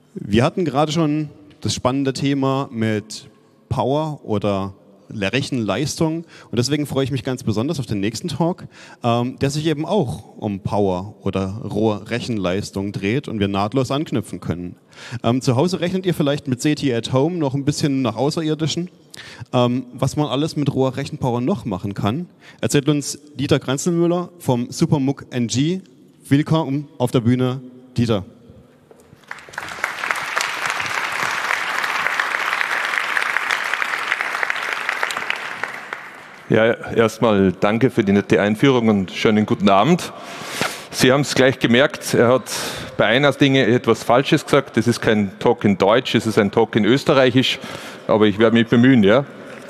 Wir hatten gerade schon das spannende Thema mit Power oder Rechenleistung und deswegen freue ich mich ganz besonders auf den nächsten Talk, der sich eben auch um Power oder rohe Rechenleistung dreht und wir nahtlos anknüpfen können. Zu Hause rechnet ihr vielleicht mit CT at Home noch ein bisschen nach Außerirdischen. Was man alles mit roher Rechenpower noch machen kann, erzählt uns Dieter Grenzelmüller vom SuperMUC NG. Willkommen auf der Bühne, Dieter. Ja, erstmal danke für die nette Einführung und schönen guten Abend. Sie haben es gleich gemerkt, er hat bei einer Dinge etwas Falsches gesagt. Das ist kein Talk in Deutsch, es ist ein Talk in Österreichisch, aber ich werde mich bemühen, ja.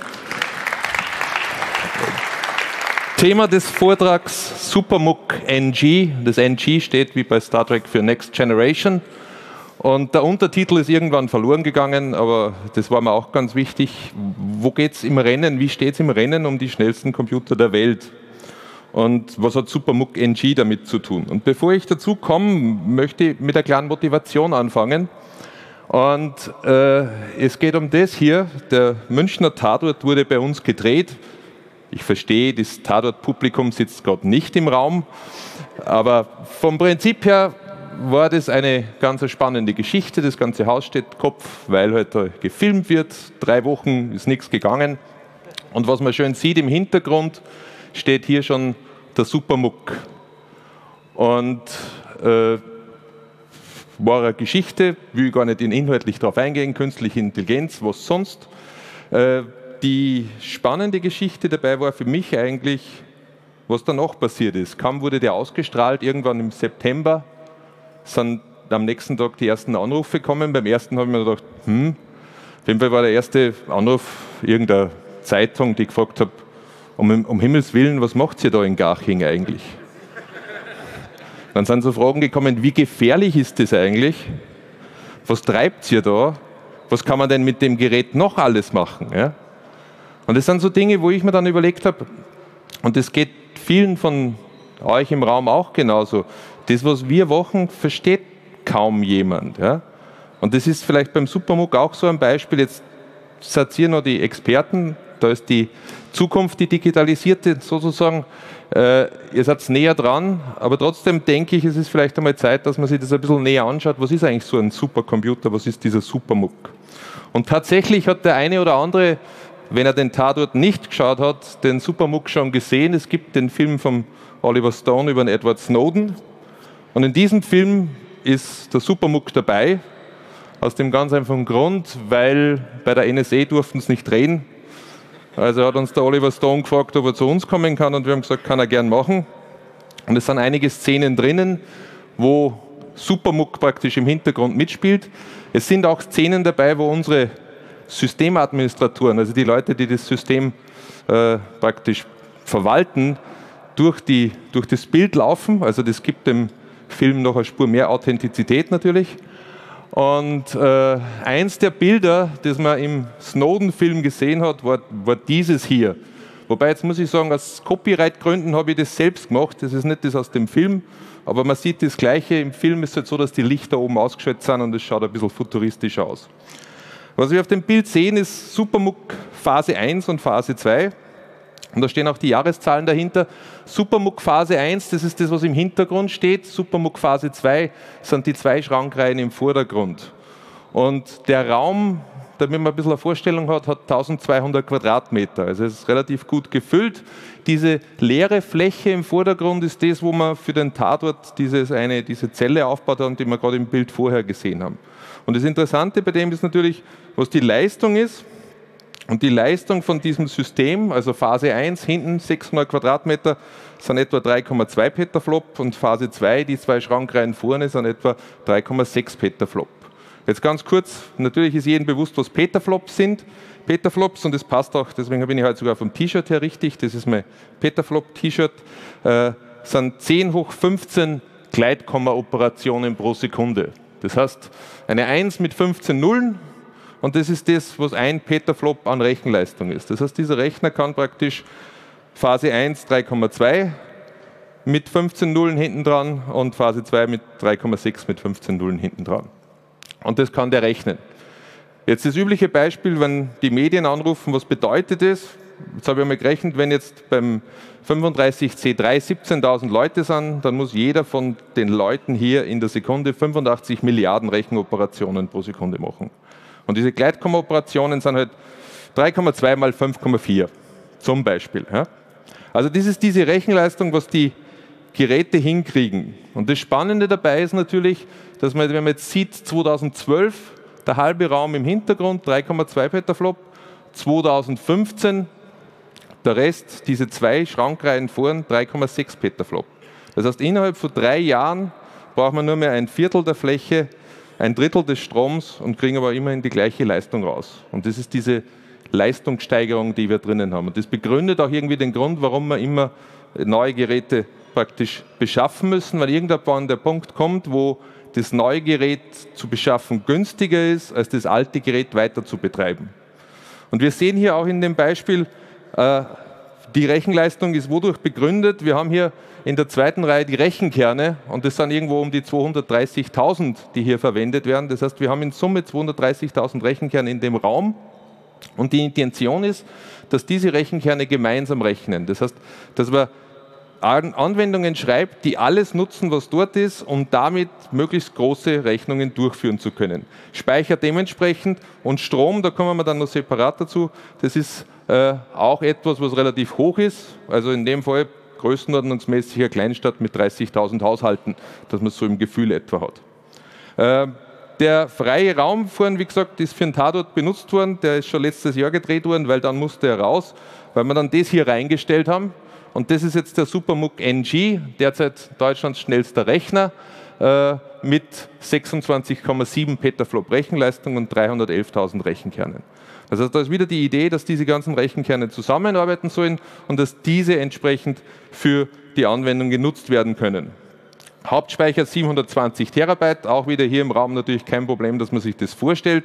Thema des Vortrags SuperMUC NG. Das NG steht wie bei Star Trek für Next Generation. Und der Untertitel ist irgendwann verloren gegangen, aber das war mir auch ganz wichtig. Wo geht es im Rennen, wie steht es im Rennen um die schnellsten Computer der Welt? Und was hat SuperMUC NG damit zu tun? Und bevor ich dazu komme, möchte ich mit einer kleinen Motivation anfangen. Und es geht um das hier. Der Münchner Tatort wurde bei uns gedreht. Ich verstehe, das Tatort-Publikum sitzt gerade nicht im Raum, aber vom Prinzip her war das eine ganz spannende Geschichte. Das ganze Haus steht Kopf, weil heute gefilmt wird. 3 Wochen ist nichts gegangen. Und was man schön sieht im Hintergrund, steht hier schon der SuperMUC. Und war eine Geschichte, will ich gar nicht inhaltlich darauf eingehen, künstliche Intelligenz, was sonst. Die spannende Geschichte dabei war für mich eigentlich, was danach passiert ist. Kaum wurde der ausgestrahlt, irgendwann im September, sind am nächsten Tag die ersten Anrufe gekommen. Beim ersten habe ich mir gedacht, auf jeden Fall war der erste Anruf irgendeiner Zeitung, die gefragt hat, um Himmels Willen, was macht ihr da in Garching eigentlich? Dann sind so Fragen gekommen, wie gefährlich ist das eigentlich? Was treibt ihr da? Was kann man denn mit dem Gerät noch alles machen? Ja? Und das sind so Dinge, wo ich mir dann überlegt habe, und das geht vielen von euch im Raum auch genauso, das, was wir machen, versteht kaum jemand. Ja? Und das ist vielleicht beim SuperMUC auch so ein Beispiel. Jetzt seid ihr noch die Experten, da ist die Zukunft, die digitalisierte sozusagen. Ihr seid näher dran, aber trotzdem denke ich, es ist vielleicht einmal Zeit, dass man sich das ein bisschen näher anschaut. Was ist eigentlich so ein Supercomputer? Was ist dieser SuperMUC? Und tatsächlich hat der eine oder andere, wenn er den Tatort nicht geschaut hat, den SuperMUC schon gesehen. Es gibt den Film von Oliver Stone über den Edward Snowden. Und in diesem Film ist der SuperMUC dabei, aus dem ganz einfachen Grund, weil bei der NSA durften sie nicht drehen. Also hat uns der Oliver Stone gefragt, ob er zu uns kommen kann und wir haben gesagt, kann er gern machen. Und es sind einige Szenen drinnen, wo SuperMUC praktisch im Hintergrund mitspielt. Es sind auch Szenen dabei, wo unsere Systemadministratoren, also die Leute, die das System praktisch verwalten, durch das Bild laufen. Also das gibt dem Film noch eine Spur mehr Authentizität natürlich. Und eins der Bilder, das man im Snowden-Film gesehen hat, war dieses hier. Wobei, jetzt muss ich sagen, aus Copyright-Gründen habe ich das selbst gemacht. Das ist nicht das aus dem Film, aber man sieht das Gleiche. Im Film ist es halt so, dass die Lichter oben ausgeschaltet sind und es schaut ein bisschen futuristischer aus. Was wir auf dem Bild sehen, ist SuperMUC Phase 1 und Phase 2. Und da stehen auch die Jahreszahlen dahinter. SuperMUC Phase 1, das ist das, was im Hintergrund steht. SuperMUC Phase 2 sind die 2 Schrankreihen im Vordergrund. Und der Raum, damit man ein bisschen eine Vorstellung hat, hat 1200 Quadratmeter. Also es ist relativ gut gefüllt. Diese leere Fläche im Vordergrund ist das, wo man für den Tatort diese Zelle aufgebaut hat, die wir gerade im Bild vorher gesehen haben. Und das Interessante bei dem ist natürlich, was die Leistung ist. Und die Leistung von diesem System, also Phase 1, hinten 600 Quadratmeter, sind etwa 3,2 Petaflop und Phase 2, die 2 Schrankreihen vorne, sind etwa 3,6 Petaflop. Jetzt ganz kurz, natürlich ist jedem bewusst, was Petaflops sind. Petaflops, und das passt auch, deswegen bin ich heute sogar vom T-Shirt her richtig, das ist mein Petaflop-T-Shirt, sind 10 hoch 15 Gleitkomma-Operationen pro Sekunde. Das heißt, eine 1 mit 15 Nullen, und das ist das, was ein Petaflop an Rechenleistung ist. Das heißt, dieser Rechner kann praktisch Phase 1 3,2 mit 15 Nullen hinten dran und Phase 2 mit 3,6 mit 15 Nullen hinten dran. und das kann der rechnen. Jetzt das übliche Beispiel, wenn die Medien anrufen, was bedeutet das? Jetzt habe ich einmal gerechnet, wenn jetzt beim 35C3 17.000 Leute sind, dann muss jeder von den Leuten hier in der Sekunde 85 Milliarden Rechenoperationen pro Sekunde machen. Und diese Gleitkom-Operationen sind halt 3,2 mal 5,4 zum Beispiel. Ja? Also das ist diese Rechenleistung, was die Geräte hinkriegen. Und das Spannende dabei ist natürlich, dass man, wenn man jetzt sieht, 2012 der halbe Raum im Hintergrund 3,2 Petaflop, 2015 der Rest, diese 2 Schrankreihen vorn, 3,6 Petaflop. Das heißt, innerhalb von 3 Jahren braucht man nur mehr ein Viertel der Fläche, ein Drittel des Stroms und kriegen aber immerhin die gleiche Leistung raus. Und das ist diese Leistungssteigerung, die wir drinnen haben. Und das begründet auch irgendwie den Grund, warum wir immer neue Geräte praktisch beschaffen müssen, weil irgendwann der Punkt kommt, wo das neue Gerät zu beschaffen günstiger ist, als das alte Gerät weiter zu betreiben. Und wir sehen hier auch in dem Beispiel, die Rechenleistung ist wodurch begründet. Wir haben hier in der zweiten Reihe die Rechenkerne und das sind irgendwo um die 230.000, die hier verwendet werden. Das heißt, wir haben in Summe 230.000 Rechenkerne in dem Raum und die Intention ist, dass diese Rechenkerne gemeinsam rechnen. Das heißt, dass man Anwendungen schreibt, die alles nutzen, was dort ist, um damit möglichst große Rechnungen durchführen zu können. Speicher dementsprechend und Strom, da kommen wir dann noch separat dazu, das ist auch etwas, was relativ hoch ist, also in dem Fall größenordnungsmäßig eine Kleinstadt mit 30.000 Haushalten, dass man es so im Gefühl etwa hat. Der freie Raum vorhin, wie gesagt, ist für einen Tatort benutzt worden, der ist schon letztes Jahr gedreht worden, weil dann musste er raus, weil wir dann das hier reingestellt haben. Und das ist jetzt der SuperMUC NG, derzeit Deutschlands schnellster Rechner, mit 26,7 Petaflop Rechenleistung und 311.000 Rechenkernen. Also da ist wieder die Idee, dass diese ganzen Rechenkerne zusammenarbeiten sollen und dass diese entsprechend für die Anwendung genutzt werden können. Hauptspeicher 720 Terabyte, auch wieder hier im Raum natürlich kein Problem, dass man sich das vorstellt.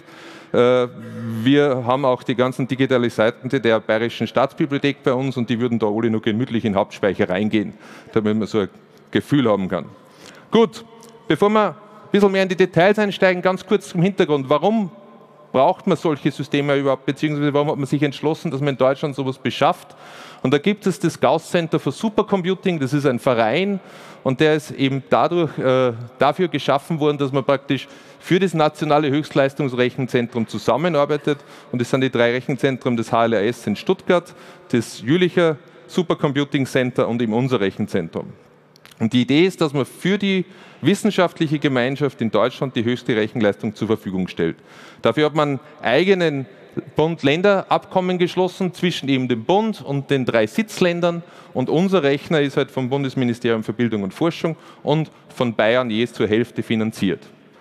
Wir haben auch die ganzen Digitalisierten der Bayerischen Staatsbibliothek bei uns und die würden da alle nur gemütlich in den Hauptspeicher reingehen, damit man so ein Gefühl haben kann. Gut, bevor wir ein bisschen mehr in die Details einsteigen, ganz kurz zum Hintergrund. Warum braucht man solche Systeme überhaupt, beziehungsweise warum hat man sich entschlossen, dass man in Deutschland sowas beschafft? Und da gibt es das Gauss Center for Supercomputing, das ist ein Verein und der ist eben dafür geschaffen worden, dass man praktisch für das nationale Höchstleistungsrechenzentrum zusammenarbeitet. Und das sind die 3 Rechenzentren des HLRS in Stuttgart, das Jülicher Supercomputing Center und eben unser Rechenzentrum. Und die Idee ist, dass man für die wissenschaftliche Gemeinschaft in Deutschland die höchste Rechenleistung zur Verfügung stellt. Dafür hat man eigenen Bund-Länder-Abkommen geschlossen zwischen eben dem Bund und den 3 Sitzländern und unser Rechner ist halt vom Bundesministerium für Bildung und Forschung und von Bayern je zur Hälfte finanziert.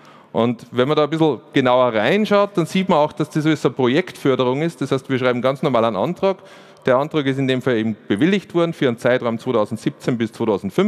Und wenn man da ein bisschen genauer reinschaut, dann sieht man auch, dass das alles eine Projektförderung ist. Das heißt, wir schreiben ganz normal einen Antrag. Der Antrag ist in dem Fall eben bewilligt worden für einen Zeitraum 2017 bis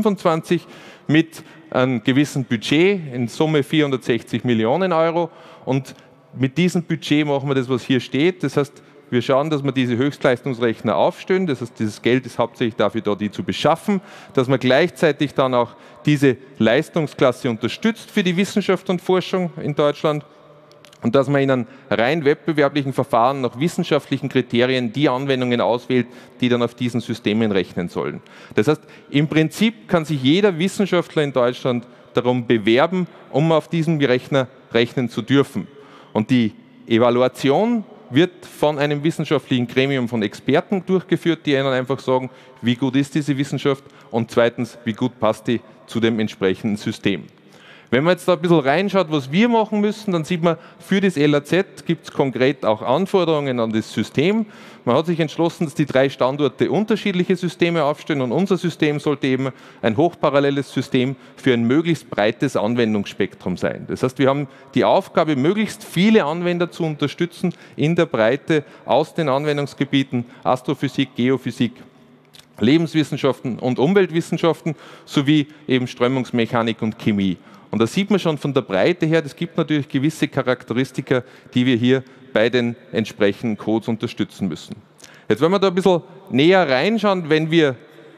2025 mit einem gewissen Budget, in Summe 460 Millionen Euro. Und mit diesem Budget machen wir das, was hier steht. Das heißt, wir schauen, dass wir diese Höchstleistungsrechner aufstellen. Das heißt, dieses Geld ist hauptsächlich dafür da, die zu beschaffen. Dass man gleichzeitig dann auch diese Leistungsklasse unterstützt für die Wissenschaft und Forschung in Deutschland. Und dass man in einem rein wettbewerblichen Verfahren nach wissenschaftlichen Kriterien die Anwendungen auswählt, die dann auf diesen Systemen rechnen sollen. Das heißt, im Prinzip kann sich jeder Wissenschaftler in Deutschland darum bewerben, um auf diesem Rechner rechnen zu dürfen. Und die Evaluation wird von einem wissenschaftlichen Gremium von Experten durchgeführt, die ihnen einfach sagen, wie gut ist diese Wissenschaft und zweitens, wie gut passt die zu dem entsprechenden System. Wenn man jetzt da ein bisschen reinschaut, was wir machen müssen, dann sieht man, für das LAZ gibt es konkret auch Anforderungen an das System. Man hat sich entschlossen, dass die 3 Standorte unterschiedliche Systeme aufstellen und unser System sollte eben ein hochparalleles System für ein möglichst breites Anwendungsspektrum sein. Das heißt, wir haben die Aufgabe, möglichst viele Anwender zu unterstützen in der Breite aus den Anwendungsgebieten Astrophysik, Geophysik, Lebenswissenschaften und Umweltwissenschaften sowie eben Strömungsmechanik und Chemie. Und da sieht man schon von der Breite her, es gibt natürlich gewisse Charakteristika, die wir hier bei den entsprechenden Codes unterstützen müssen. Jetzt wollen wir da ein bisschen näher reinschauen, wenn wir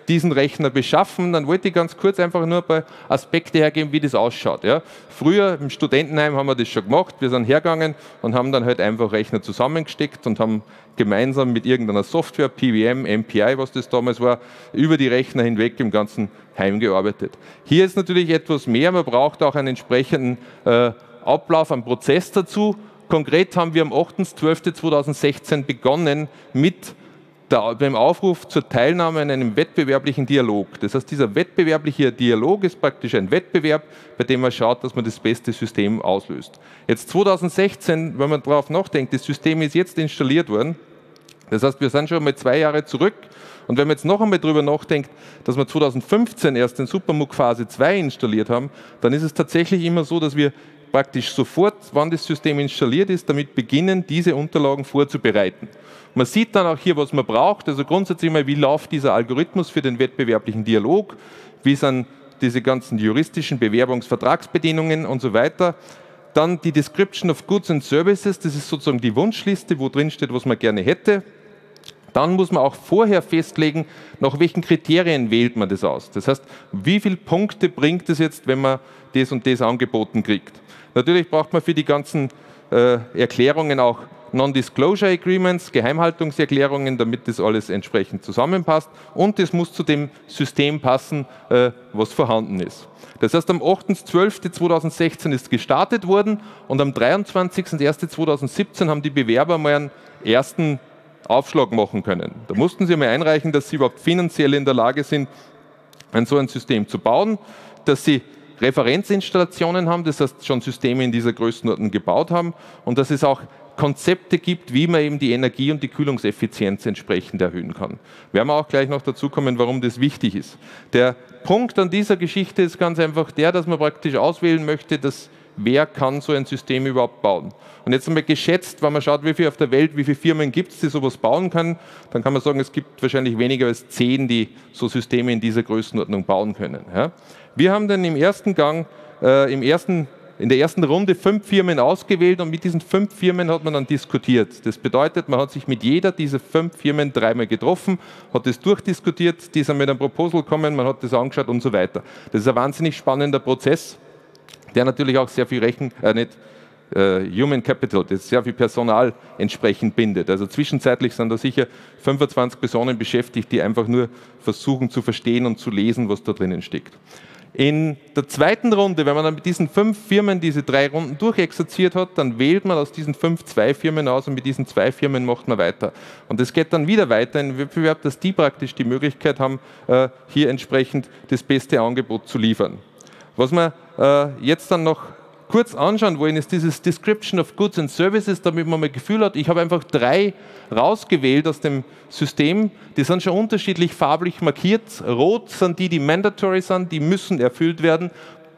diesen Rechner beschaffen, dann wollte ich ganz kurz einfach nur ein paar Aspekte hergeben, wie das ausschaut. Ja. Früher im Studentenheim haben wir das schon gemacht, wir sind hergegangen und haben dann halt einfach Rechner zusammengesteckt und haben gemeinsam mit irgendeiner Software, PWM, MPI, was das damals war, über die Rechner hinweg im ganzen Heim gearbeitet. Hier ist natürlich etwas mehr, man braucht auch einen entsprechenden Ablauf, einen Prozess dazu. Konkret haben wir am 8.12.2016 begonnen mit beim Aufruf zur Teilnahme an einem wettbewerblichen Dialog. Das heißt, dieser wettbewerbliche Dialog ist praktisch ein Wettbewerb, bei dem man schaut, dass man das beste System auslöst. Jetzt 2016, wenn man darauf nachdenkt, das System ist jetzt installiert worden. Das heißt, wir sind schon mal 2 Jahre zurück. Und wenn man jetzt noch einmal darüber nachdenkt, dass wir 2015 erst den SuperMOOC Phase 2 installiert haben, dann ist es tatsächlich immer so, dass wir praktisch sofort, wann das System installiert ist, damit beginnen, diese Unterlagen vorzubereiten. Man sieht dann auch hier, was man braucht, also grundsätzlich mal, wie läuft dieser Algorithmus für den wettbewerblichen Dialog, wie sind diese ganzen juristischen Bewerbungsvertragsbedingungen und so weiter. Dann die Description of Goods and Services, das ist sozusagen die Wunschliste, wo drin steht, was man gerne hätte. Dann muss man auch vorher festlegen, nach welchen Kriterien wählt man das aus. Das heißt, wie viele Punkte bringt es jetzt, wenn man das und das angeboten kriegt. Natürlich braucht man für die ganzen Erklärungen auch Non-Disclosure Agreements, Geheimhaltungserklärungen, damit das alles entsprechend zusammenpasst. Und es muss zu dem System passen, was vorhanden ist. Das heißt, am 8.12.2016 ist gestartet worden und am 23.01.2017 haben die Bewerber mal einen ersten Aufschlag machen können. Da mussten sie mal einreichen, dass sie überhaupt finanziell in der Lage sind, so ein System zu bauen, dass sie Referenzinstallationen haben, das heißt schon Systeme in dieser Größenordnung gebaut haben und dass es auch Konzepte gibt, wie man eben die Energie- und die Kühlungseffizienz entsprechend erhöhen kann. Wir werden auch gleich noch dazu kommen, warum das wichtig ist. Der Punkt an dieser Geschichte ist ganz einfach der, dass man praktisch auswählen möchte, dass wer kann so ein System überhaupt bauen. Und jetzt einmal geschätzt, wenn man schaut, wie viel auf der Welt, wie viele Firmen gibt es, die sowas bauen können, dann kann man sagen, es gibt wahrscheinlich weniger als 10, die so Systeme in dieser Größenordnung bauen können. Ja. Wir haben dann im ersten Gang, in der ersten Runde 5 Firmen ausgewählt und mit diesen 5 Firmen hat man dann diskutiert. Das bedeutet, man hat sich mit jeder dieser 5 Firmen 3-mal getroffen, hat das durchdiskutiert, die sind mit einem Proposal gekommen, man hat das angeschaut und so weiter. Das ist ein wahnsinnig spannender Prozess, der natürlich auch sehr viel Human Capital, das sehr viel Personal entsprechend bindet. Also zwischenzeitlich sind da sicher 25 Personen beschäftigt, die einfach nur versuchen zu verstehen und zu lesen, was da drinnen steckt. In der zweiten Runde, wenn man dann mit diesen 5 Firmen diese 3 Runden durchexerziert hat, dann wählt man aus diesen 5 2 Firmen aus und mit diesen 2 Firmen macht man weiter. Und es geht dann wieder weiter in den Wettbewerb, dass die praktisch die Möglichkeit haben, hier entsprechend das beste Angebot zu liefern. Was wir jetzt dann noch kurz anschauen wollen, ist dieses Description of Goods and Services, damit man mal ein Gefühl hat, ich habe einfach 3 rausgewählt aus dem System, die sind schon unterschiedlich farblich markiert. Rot sind die mandatory sind, die müssen erfüllt werden.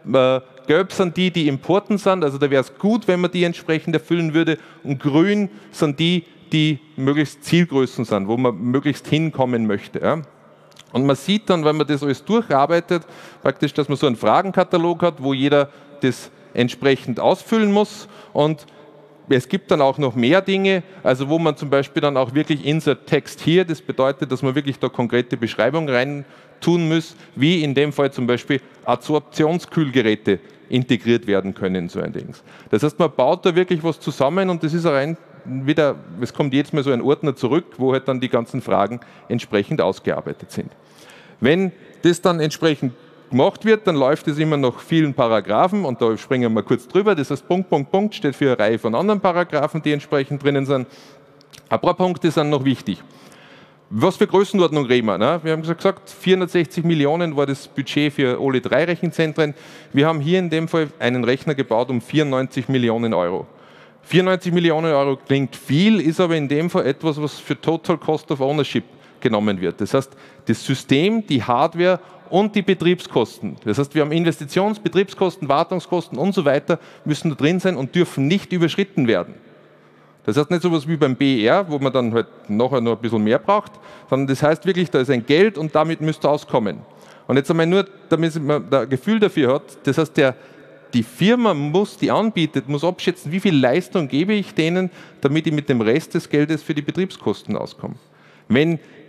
Gelb sind die, die important sind, also da wäre es gut, wenn man die entsprechend erfüllen würde. Und grün sind die, die möglichst Zielgrößen sind, wo man möglichst hinkommen möchte. Ja. Und man sieht dann, wenn man das alles durcharbeitet, praktisch, dass man so einen Fragenkatalog hat, wo jeder das entsprechend ausfüllen muss und es gibt dann auch noch mehr Dinge, also wo man zum Beispiel dann auch wirklich Insert Text hier, das bedeutet, dass man wirklich da konkrete Beschreibungen rein tun muss, wie in dem Fall zum Beispiel Adsorptionskühlgeräte integriert werden können in so ein Ding. Das heißt, man baut da wirklich was zusammen und das ist rein wieder, es kommt jedes Mal so ein Ordner zurück, wo halt dann die ganzen Fragen entsprechend ausgearbeitet sind. Wenn das dann entsprechend gemacht wird, dann läuft es immer nach vielen Paragraphen und da springen wir kurz drüber. Das heißt, Punkt, Punkt, Punkt steht für eine Reihe von anderen Paragraphen, die entsprechend drinnen sind. Ein paar Punkte sind noch wichtig. Was für Größenordnung reden wir? Ne? Wir haben gesagt, 460 Millionen war das Budget für alle 3 Rechenzentren. Wir haben hier in dem Fall einen Rechner gebaut um 94 Millionen Euro. 94 Millionen Euro klingt viel, ist aber in dem Fall etwas, was für Total Cost of Ownership genommen wird. Das heißt, das System, die Hardware und die Betriebskosten. Das heißt, wir haben Betriebskosten, Wartungskosten und so weiter, müssen da drin sein und dürfen nicht überschritten werden. Das heißt nicht so etwas wie beim BR, wo man dann halt nachher noch ein bisschen mehr braucht, sondern das heißt wirklich, da ist ein Geld und damit müsst ihr auskommen. Und jetzt einmal nur, damit man da ein Gefühl dafür hat, das heißt, die Firma die anbietet, muss abschätzen, wie viel Leistung gebe ich denen, damit ich mit dem Rest des Geldes für die Betriebskosten auskomme. Wenn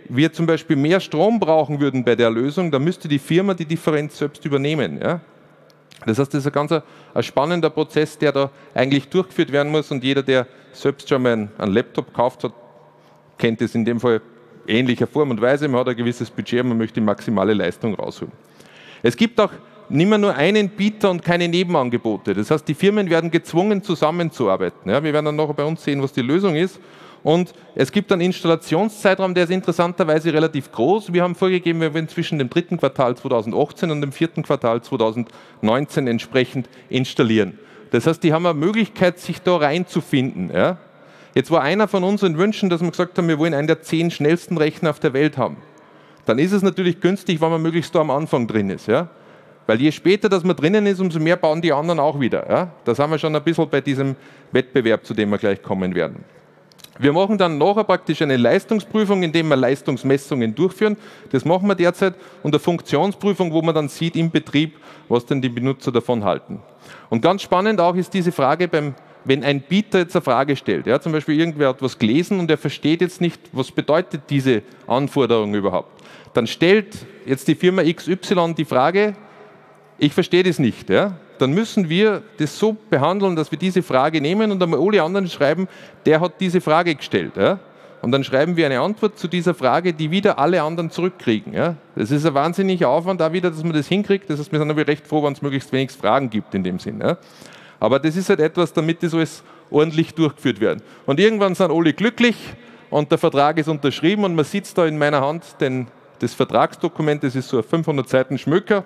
wir zum Beispiel mehr Strom brauchen würden bei der Lösung, dann müsste die Firma die Differenz selbst übernehmen. Ja? Das heißt, das ist ein spannender Prozess, der da eigentlich durchgeführt werden muss, und jeder, der selbst schon mal einen Laptop gekauft hat, kennt es in dem Fall ähnlicher Form und Weise. Man hat ein gewisses Budget, man möchte die maximale Leistung rausholen. Es gibt auch nicht mehr nur einen Bieter und keine Nebenangebote. Das heißt, die Firmen werden gezwungen, zusammenzuarbeiten. Ja, wir werden dann nachher bei uns sehen, was die Lösung ist. Und es gibt einen Installationszeitraum, der ist interessanterweise relativ groß. Wir haben vorgegeben, wir werden zwischen dem 3. Quartal 2018 und dem 4. Quartal 2019 entsprechend installieren. Das heißt, die haben eine Möglichkeit, sich da reinzufinden. Ja. Jetzt war einer von unseren Wünschen, dass wir gesagt haben, wir wollen einen der 10 schnellsten Rechner auf der Welt haben. Dann ist es natürlich günstig, wenn man möglichst da am Anfang drin ist. Ja? Weil je später dass man drinnen ist, umso mehr bauen die anderen auch wieder. Ja? Da sind wir schon ein bisschen bei diesem Wettbewerb, zu dem wir gleich kommen werden. Wir machen dann nachher praktisch eine Leistungsprüfung, indem wir Leistungsmessungen durchführen. Das machen wir derzeit. Und eine Funktionsprüfung, wo man dann sieht im Betrieb, was denn die Benutzer davon halten. Und ganz spannend auch ist diese Frage wenn ein Bieter jetzt eine Frage stellt, ja, zum Beispiel irgendwer hat was gelesen und er versteht jetzt nicht, was bedeutet diese Anforderung überhaupt, dann stellt jetzt die Firma XY die Frage, ich verstehe das nicht, ja, dann müssen wir das so behandeln, dass wir diese Frage nehmen und einmal alle anderen schreiben, der hat diese Frage gestellt. Ja, und dann schreiben wir eine Antwort zu dieser Frage, die wieder alle anderen zurückkriegen. Ja. Das ist ein wahnsinniger Aufwand da wieder, dass man das hinkriegt. Das heißt, wir sind aber recht froh, wenn es möglichst wenig Fragen gibt in dem Sinn. Ja. Aber das ist halt etwas, damit das alles ordentlich durchgeführt wird. Und irgendwann sind alle glücklich und der Vertrag ist unterschrieben und man sieht da in meiner Hand das Vertragsdokument, das ist so ein 500 Seiten Schmöker,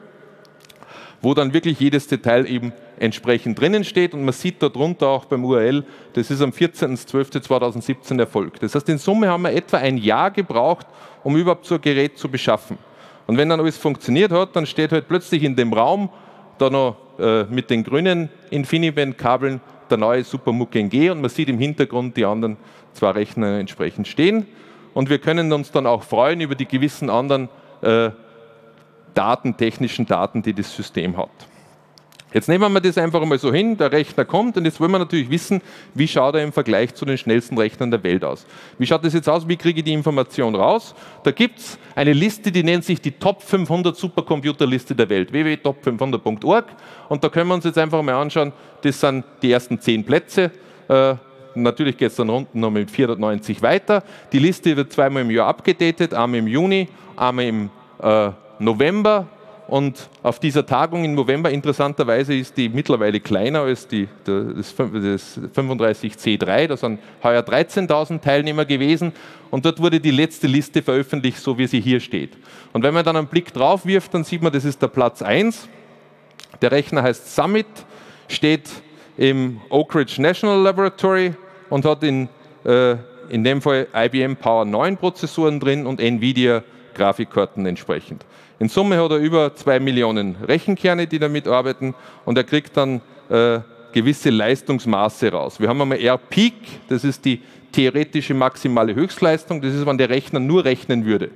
wo dann wirklich jedes Detail eben entsprechend drinnen steht und man sieht darunter auch beim URL, das ist am 14.12.2017 erfolgt. Das heißt, in Summe haben wir etwa ein Jahr gebraucht, um überhaupt so ein Gerät zu beschaffen. Und wenn dann alles funktioniert hat, dann steht halt plötzlich in dem Raum da noch mit den grünen InfiniBand-Kabeln der neue SuperMUG NG und man sieht im Hintergrund die anderen 2 Rechner entsprechend stehen. Und wir können uns dann auch freuen über die gewissen anderen technischen Daten, die das System hat. Jetzt nehmen wir das einfach mal so hin, der Rechner kommt und jetzt wollen wir natürlich wissen, wie schaut er im Vergleich zu den schnellsten Rechnern der Welt aus. Wie schaut das jetzt aus, wie kriege ich die Information raus? Da gibt es eine Liste, die nennt sich die Top 500 Supercomputerliste der Welt, www.top500.org, und da können wir uns jetzt einfach mal anschauen, das sind die ersten 10 Plätze. Natürlich geht es dann unten noch mit 490 weiter. Die Liste wird 2-mal im Jahr abgedatet, einmal im Juni, einmal im November. Und auf dieser Tagung im November, interessanterweise, ist die mittlerweile kleiner als das 35C3. Da sind heuer 13.000 Teilnehmer gewesen. Und dort wurde die letzte Liste veröffentlicht, so wie sie hier steht. Und wenn man dann einen Blick drauf wirft, dann sieht man, das ist der Platz 1. Der Rechner heißt Summit, steht im Oak Ridge National Laboratory und hat in dem Fall IBM Power 9 Prozessoren drin und NVIDIA Grafikkarten entsprechend. In Summe hat er über 2 Millionen Rechenkerne, die damit arbeiten, und er kriegt dann gewisse Leistungsmaße raus. Wir haben einmal R-Peak, das ist die theoretische maximale Höchstleistung, das ist, wenn der Rechner nur rechnen würde.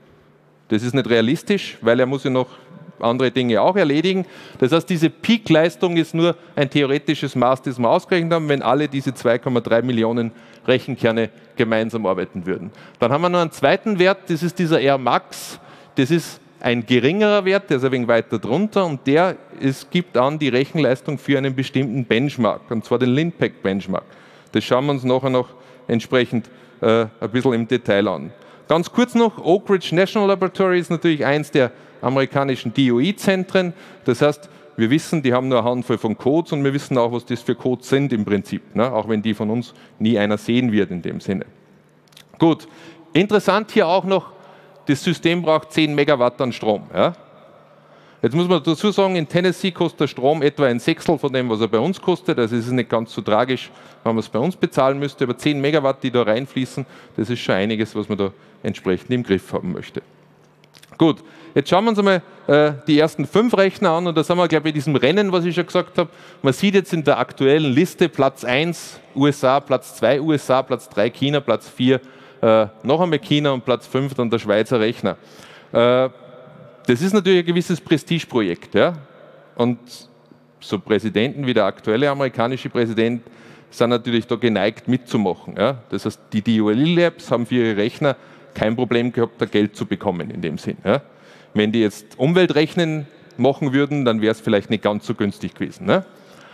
Das ist nicht realistisch, weil er muss ja noch andere Dinge auch erledigen. Das heißt, diese Peak-Leistung ist nur ein theoretisches Maß, das wir ausgerechnet haben, wenn alle diese 2,3 Millionen Rechenkerne gemeinsam arbeiten würden. Dann haben wir noch einen zweiten Wert, das ist dieser R-Max. Das ist ein geringerer Wert, der ist ein wenig weiter drunter, und der gibt an die Rechenleistung für einen bestimmten Benchmark, und zwar den Linpack-Benchmark. Das schauen wir uns nachher noch entsprechend ein bisschen im Detail an. Ganz kurz noch, Oak Ridge National Laboratory ist natürlich eins der amerikanischen DOE-Zentren. Das heißt, wir wissen, die haben nur eine Handvoll von Codes und wir wissen auch, was das für Codes sind im Prinzip, ne? Auch wenn die von uns nie einer sehen wird in dem Sinne. Gut, interessant hier auch noch, das System braucht 10 Megawatt an Strom. Ja? Jetzt muss man dazu sagen, in Tennessee kostet der Strom etwa ein Sechstel von dem, was er bei uns kostet. Also es ist nicht ganz so tragisch, wenn man es bei uns bezahlen müsste. Aber 10 Megawatt, die da reinfließen, das ist schon einiges, was man da entsprechend im Griff haben möchte. Gut, jetzt schauen wir uns einmal die ersten 5 Rechner an, und da sind wir gleich bei diesem Rennen, was ich schon gesagt habe. Man sieht jetzt in der aktuellen Liste Platz 1 USA, Platz 2 USA, Platz 3 China, Platz 4 noch einmal China und Platz 5 dann der Schweizer Rechner. Das ist natürlich ein gewisses Prestigeprojekt. Ja? Und so Präsidenten wie der aktuelle amerikanische Präsident sind natürlich da geneigt mitzumachen. Ja? Das heißt, die DOE Labs haben für ihre Rechner kein Problem gehabt, da Geld zu bekommen in dem Sinn. Ja. Wenn die jetzt Umweltrechnen machen würden, dann wäre es vielleicht nicht ganz so günstig gewesen. Ne?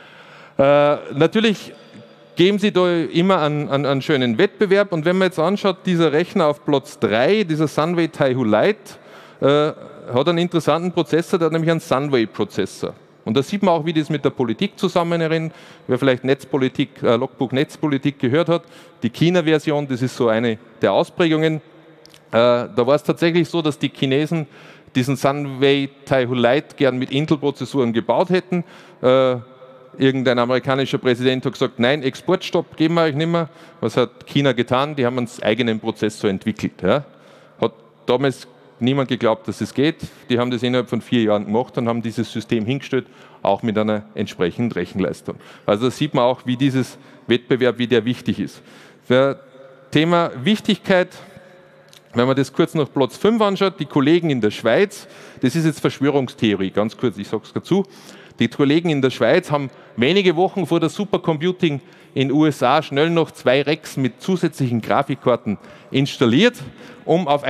Natürlich geben sie da immer einen schönen Wettbewerb, und wenn man jetzt anschaut, dieser Rechner auf Platz 3, dieser Sunway Taihu Lite, hat einen interessanten Prozessor, der hat nämlich einen Sunway-Prozessor. Und da sieht man auch, wie das mit der Politik zusammenhängt. Wer vielleicht Netzpolitik, Logbuch Netzpolitik gehört hat, die China-Version, das ist so eine der Ausprägungen. Da war es tatsächlich so, dass die Chinesen diesen Sunway Taihu Lite gern mit Intel-Prozessoren gebaut hätten. Irgendein amerikanischer Präsident hat gesagt, nein, Exportstopp geben wir euch nicht mehr. Was hat China getan? Die haben einen eigenen Prozessor entwickelt. Ja. Hat damals niemand geglaubt, dass es geht. Die haben das innerhalb von 4 Jahren gemacht und haben dieses System hingestellt, auch mit einer entsprechenden Rechenleistung. Also da sieht man auch, wie dieses Wettbewerb, wie der wichtig ist. Für Thema Wichtigkeit, wenn man das kurz nach Platz 5 anschaut, die Kollegen in der Schweiz, das ist jetzt Verschwörungstheorie, ganz kurz, ich sage es dazu. Die Kollegen in der Schweiz haben wenige Wochen vor der Supercomputing in den USA schnell noch 2 Racks mit zusätzlichen Grafikkarten installiert, um auf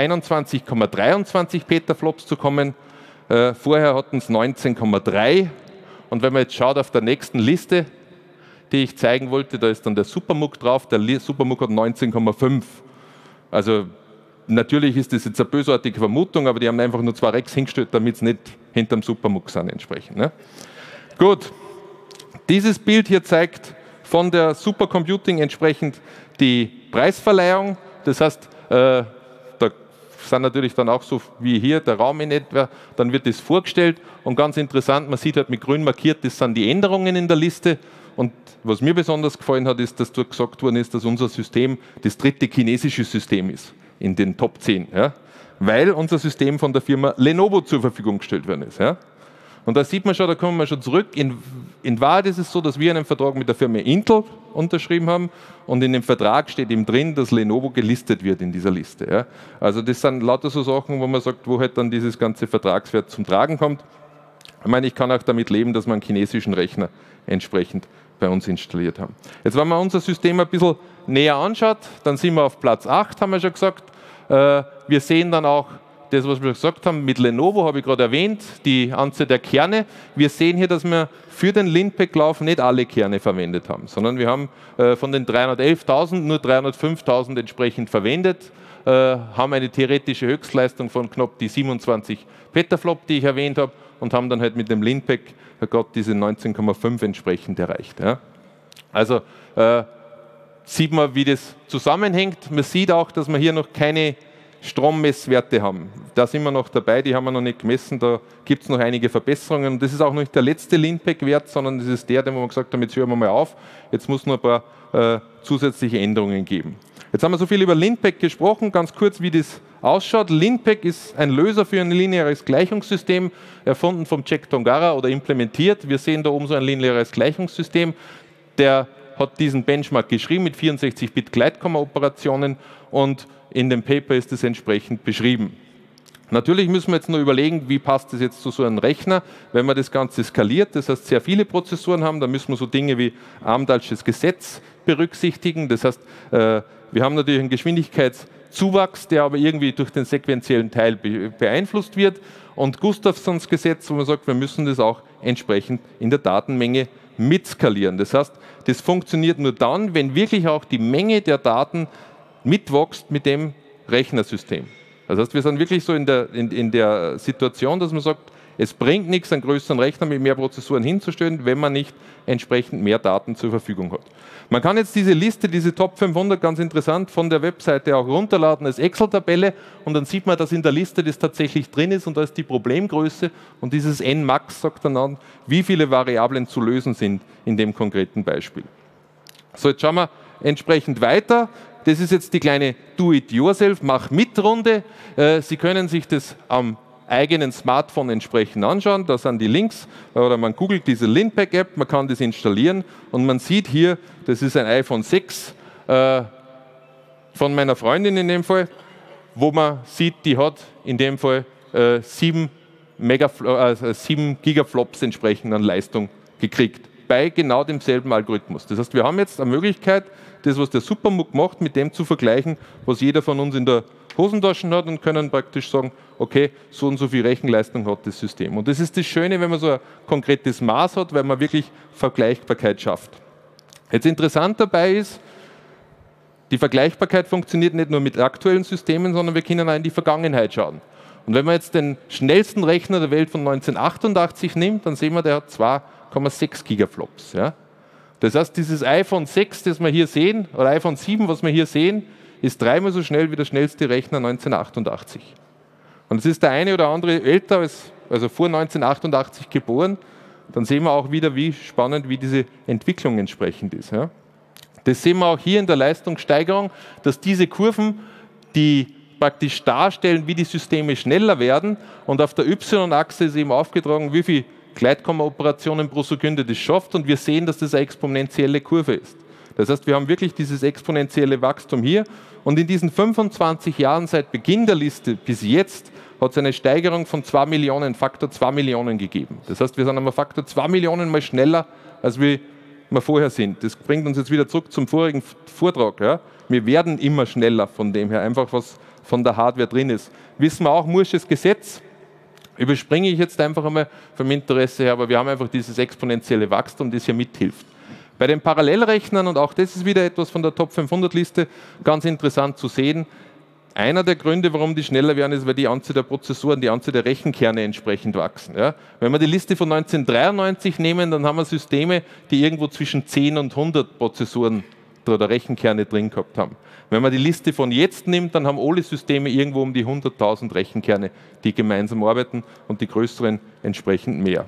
21,23 Petaflops zu kommen. Vorher hatten es 19,3. Und wenn man jetzt schaut auf der nächsten Liste, die ich zeigen wollte, da ist dann der SuperMUC drauf. Der SuperMUC hat 19,5. Also natürlich ist das jetzt eine bösartige Vermutung, aber die haben einfach nur 2 Racks hingestellt, damit sie nicht hinterm SuperMUC sind entsprechend. Ne? Gut, dieses Bild hier zeigt von der Supercomputing entsprechend die Preisverleihung. Das heißt, da sind natürlich dann auch so wie hier der Raum in etwa, dann wird das vorgestellt und ganz interessant, man sieht halt mit grün markiert, das sind die Änderungen in der Liste. Und was mir besonders gefallen hat, ist, dass dort gesagt worden ist, dass unser System das 3. chinesische System ist in den Top 10, ja? Weil unser System von der Firma Lenovo zur Verfügung gestellt worden ist. Ja? Und da sieht man schon, da kommen wir schon zurück. In Wahrheit ist es so, dass wir einen Vertrag mit der Firma Intel unterschrieben haben und in dem Vertrag steht eben drin, dass Lenovo gelistet wird in dieser Liste. Ja? Also das sind lauter so Sachen, wo man sagt, wo halt dann dieses ganze Vertragswert zum Tragen kommt. Ich meine, ich kann auch damit leben, dass wir einen chinesischen Rechner entsprechend bei uns installiert haben. Jetzt, wenn man unser System ein bisschen näher anschaut, dann sind wir auf Platz 8, haben wir schon gesagt. Wir sehen dann auch das, was wir gesagt haben, mit Lenovo, habe ich gerade erwähnt, die Anzahl der Kerne. Wir sehen hier, dass wir für den Linpack-Lauf nicht alle Kerne verwendet haben, sondern wir haben von den 311.000 nur 305.000 entsprechend verwendet, haben eine theoretische Höchstleistung von knapp die 27 Petaflop, die ich erwähnt habe, und haben dann halt mit dem Linpack gerade diese 19,5 entsprechend erreicht. Ja. Also sieht man, wie das zusammenhängt. Man sieht auch, dass wir hier noch keine Strommesswerte haben. Da sind wir noch dabei, die haben wir noch nicht gemessen, da gibt es noch einige Verbesserungen. Und das ist auch noch nicht der letzte Linpack-Wert, sondern das ist der, den wir gesagt haben, jetzt hören wir mal auf, jetzt muss noch ein paar zusätzliche Änderungen geben. Jetzt haben wir so viel über Linpack gesprochen, ganz kurz, wie das ausschaut. Linpack ist ein Löser für ein lineares Gleichungssystem, erfunden vom Jack Tongara oder implementiert. Wir sehen da oben so ein lineares Gleichungssystem, der hat diesen Benchmark geschrieben mit 64-Bit-Gleitkomma-Operationen und in dem Paper ist es entsprechend beschrieben. Natürlich müssen wir jetzt nur überlegen, wie passt das jetzt zu so einem Rechner, wenn man das Ganze skaliert, das heißt sehr viele Prozessoren haben, dann müssen wir so Dinge wie Amdahlsches Gesetz berücksichtigen, das heißt, wir haben natürlich einen Geschwindigkeitszuwachs, der aber irgendwie durch den sequentiellen Teil beeinflusst wird, und Gustafsons Gesetz, wo man sagt, wir müssen das auch entsprechend in der Datenmenge mitskalieren. Das heißt, das funktioniert nur dann, wenn wirklich auch die Menge der Daten mitwächst mit dem Rechnersystem. Das heißt, wir sind wirklich so in der Situation, dass man sagt, es bringt nichts, einen größeren Rechner mit mehr Prozessoren hinzustellen, wenn man nicht entsprechend mehr Daten zur Verfügung hat. Man kann jetzt diese Liste, diese Top 500, ganz interessant, von der Webseite auch runterladen als Excel-Tabelle und dann sieht man, dass in der Liste das tatsächlich drin ist und da ist die Problemgröße und dieses Nmax sagt dann an, wie viele Variablen zu lösen sind in dem konkreten Beispiel. So, jetzt schauen wir entsprechend weiter. Das ist jetzt die kleine Do-it-yourself, Mach-mit-Runde. Sie können sich das am eigenen Smartphone entsprechend anschauen. Da sind die Links, oder man googelt diese Linpack-App, man kann das installieren und man sieht hier, das ist ein iPhone 6 von meiner Freundin in dem Fall, wo man sieht, die hat in dem Fall 7 Gigaflops entsprechend an Leistung gekriegt. bei genau demselben Algorithmus. Das heißt, wir haben jetzt eine Möglichkeit, das, was der SuperMUC macht, mit dem zu vergleichen, was jeder von uns in der Hosentasche hat und können praktisch sagen, okay, so und so viel Rechenleistung hat das System. Und das ist das Schöne, wenn man so ein konkretes Maß hat, weil man wirklich Vergleichbarkeit schafft. Jetzt interessant dabei ist, die Vergleichbarkeit funktioniert nicht nur mit aktuellen Systemen, sondern wir können auch in die Vergangenheit schauen. Und wenn man jetzt den schnellsten Rechner der Welt von 1988 nimmt, dann sehen wir, der hat 2,6 Gigaflops. Ja? Das heißt, dieses iPhone 6, das wir hier sehen, oder iPhone 7, was wir hier sehen, ist 3-mal so schnell wie der schnellste Rechner 1988. Und es ist der eine oder andere älter, also vor 1988 geboren, dann sehen wir auch wieder, wie spannend, wie diese Entwicklung entsprechend ist. Ja? Das sehen wir auch hier in der Leistungssteigerung, dass diese Kurven, die praktisch darstellen, wie die Systeme schneller werden, und auf der Y-Achse ist eben aufgetragen, wie viel Gleitkomma-Operationen pro Sekunde das schafft, und wir sehen, dass das eine exponentielle Kurve ist. Das heißt, wir haben wirklich dieses exponentielle Wachstum hier, und in diesen 25 Jahren seit Beginn der Liste bis jetzt hat es eine Steigerung von 2 Millionen, Faktor 2 Millionen gegeben. Das heißt, wir sind einmal Faktor 2 Millionen mal schneller, als wir vorher sind. Das bringt uns jetzt wieder zurück zum vorigen Vortrag. Ja? Wir werden immer schneller von dem her, einfach was von der Hardware drin ist. Wissen wir auch, Moore'sches Gesetz, überspringe ich jetzt einfach einmal vom Interesse her, aber wir haben einfach dieses exponentielle Wachstum, das hier mithilft. Bei den Parallelrechnern, und auch das ist wieder etwas von der Top 500 Liste, ganz interessant zu sehen, einer der Gründe, warum die schneller werden, ist, weil die Anzahl der Prozessoren, die Anzahl der Rechenkerne entsprechend wachsen. Ja? Wenn wir die Liste von 1993 nehmen, dann haben wir Systeme, die irgendwo zwischen 10 und 100 Prozessoren oder Rechenkerne drin gehabt haben. Wenn man die Liste von jetzt nimmt, dann haben alle Systeme irgendwo um die 100.000 Rechenkerne, die gemeinsam arbeiten, und die größeren entsprechend mehr.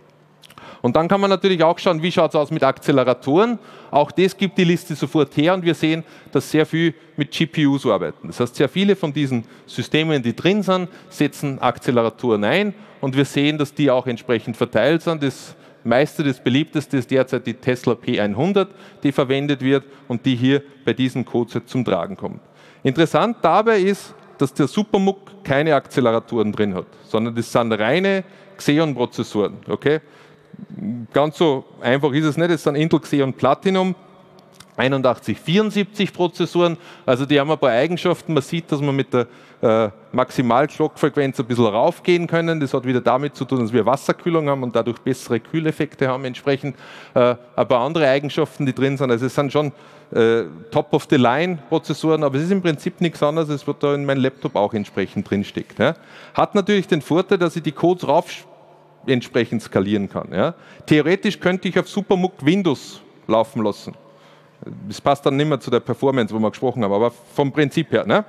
Und dann kann man natürlich auch schauen, wie schaut es aus mit Akzeleratoren. Auch das gibt die Liste sofort her, und wir sehen, dass sehr viel mit GPUs arbeiten. Das heißt, sehr viele von diesen Systemen, die drin sind, setzen Akzeleratoren ein, und wir sehen, dass die auch entsprechend verteilt sind. Das meiste, das beliebteste ist derzeit die Tesla P100, die verwendet wird und die hier bei diesem Codeset zum Tragen kommt. Interessant dabei ist, dass der SuperMUC keine Akzeleratoren drin hat, sondern das sind reine Xeon-Prozessoren. Okay? Ganz so einfach ist es nicht, es sind Intel Xeon Platinum 8174 Prozessoren, also die haben ein paar Eigenschaften. Man sieht, dass man mit der Maximalklockfrequenz ein bisschen raufgehen können. Das hat wieder damit zu tun, dass wir Wasserkühlung haben und dadurch bessere Kühleffekte haben entsprechend. Ein paar andere Eigenschaften, die drin sind. Also es sind schon Top-of-the-Line-Prozessoren, aber es ist im Prinzip nichts anderes, als was da in meinem Laptop auch entsprechend drinsteckt. Ja. Hat natürlich den Vorteil, dass ich die Codes entsprechend skalieren kann. Ja. Theoretisch könnte ich auf SuperMUC Windows laufen lassen. Das passt dann nicht mehr zu der Performance, wo wir gesprochen haben, aber vom Prinzip her. Ne?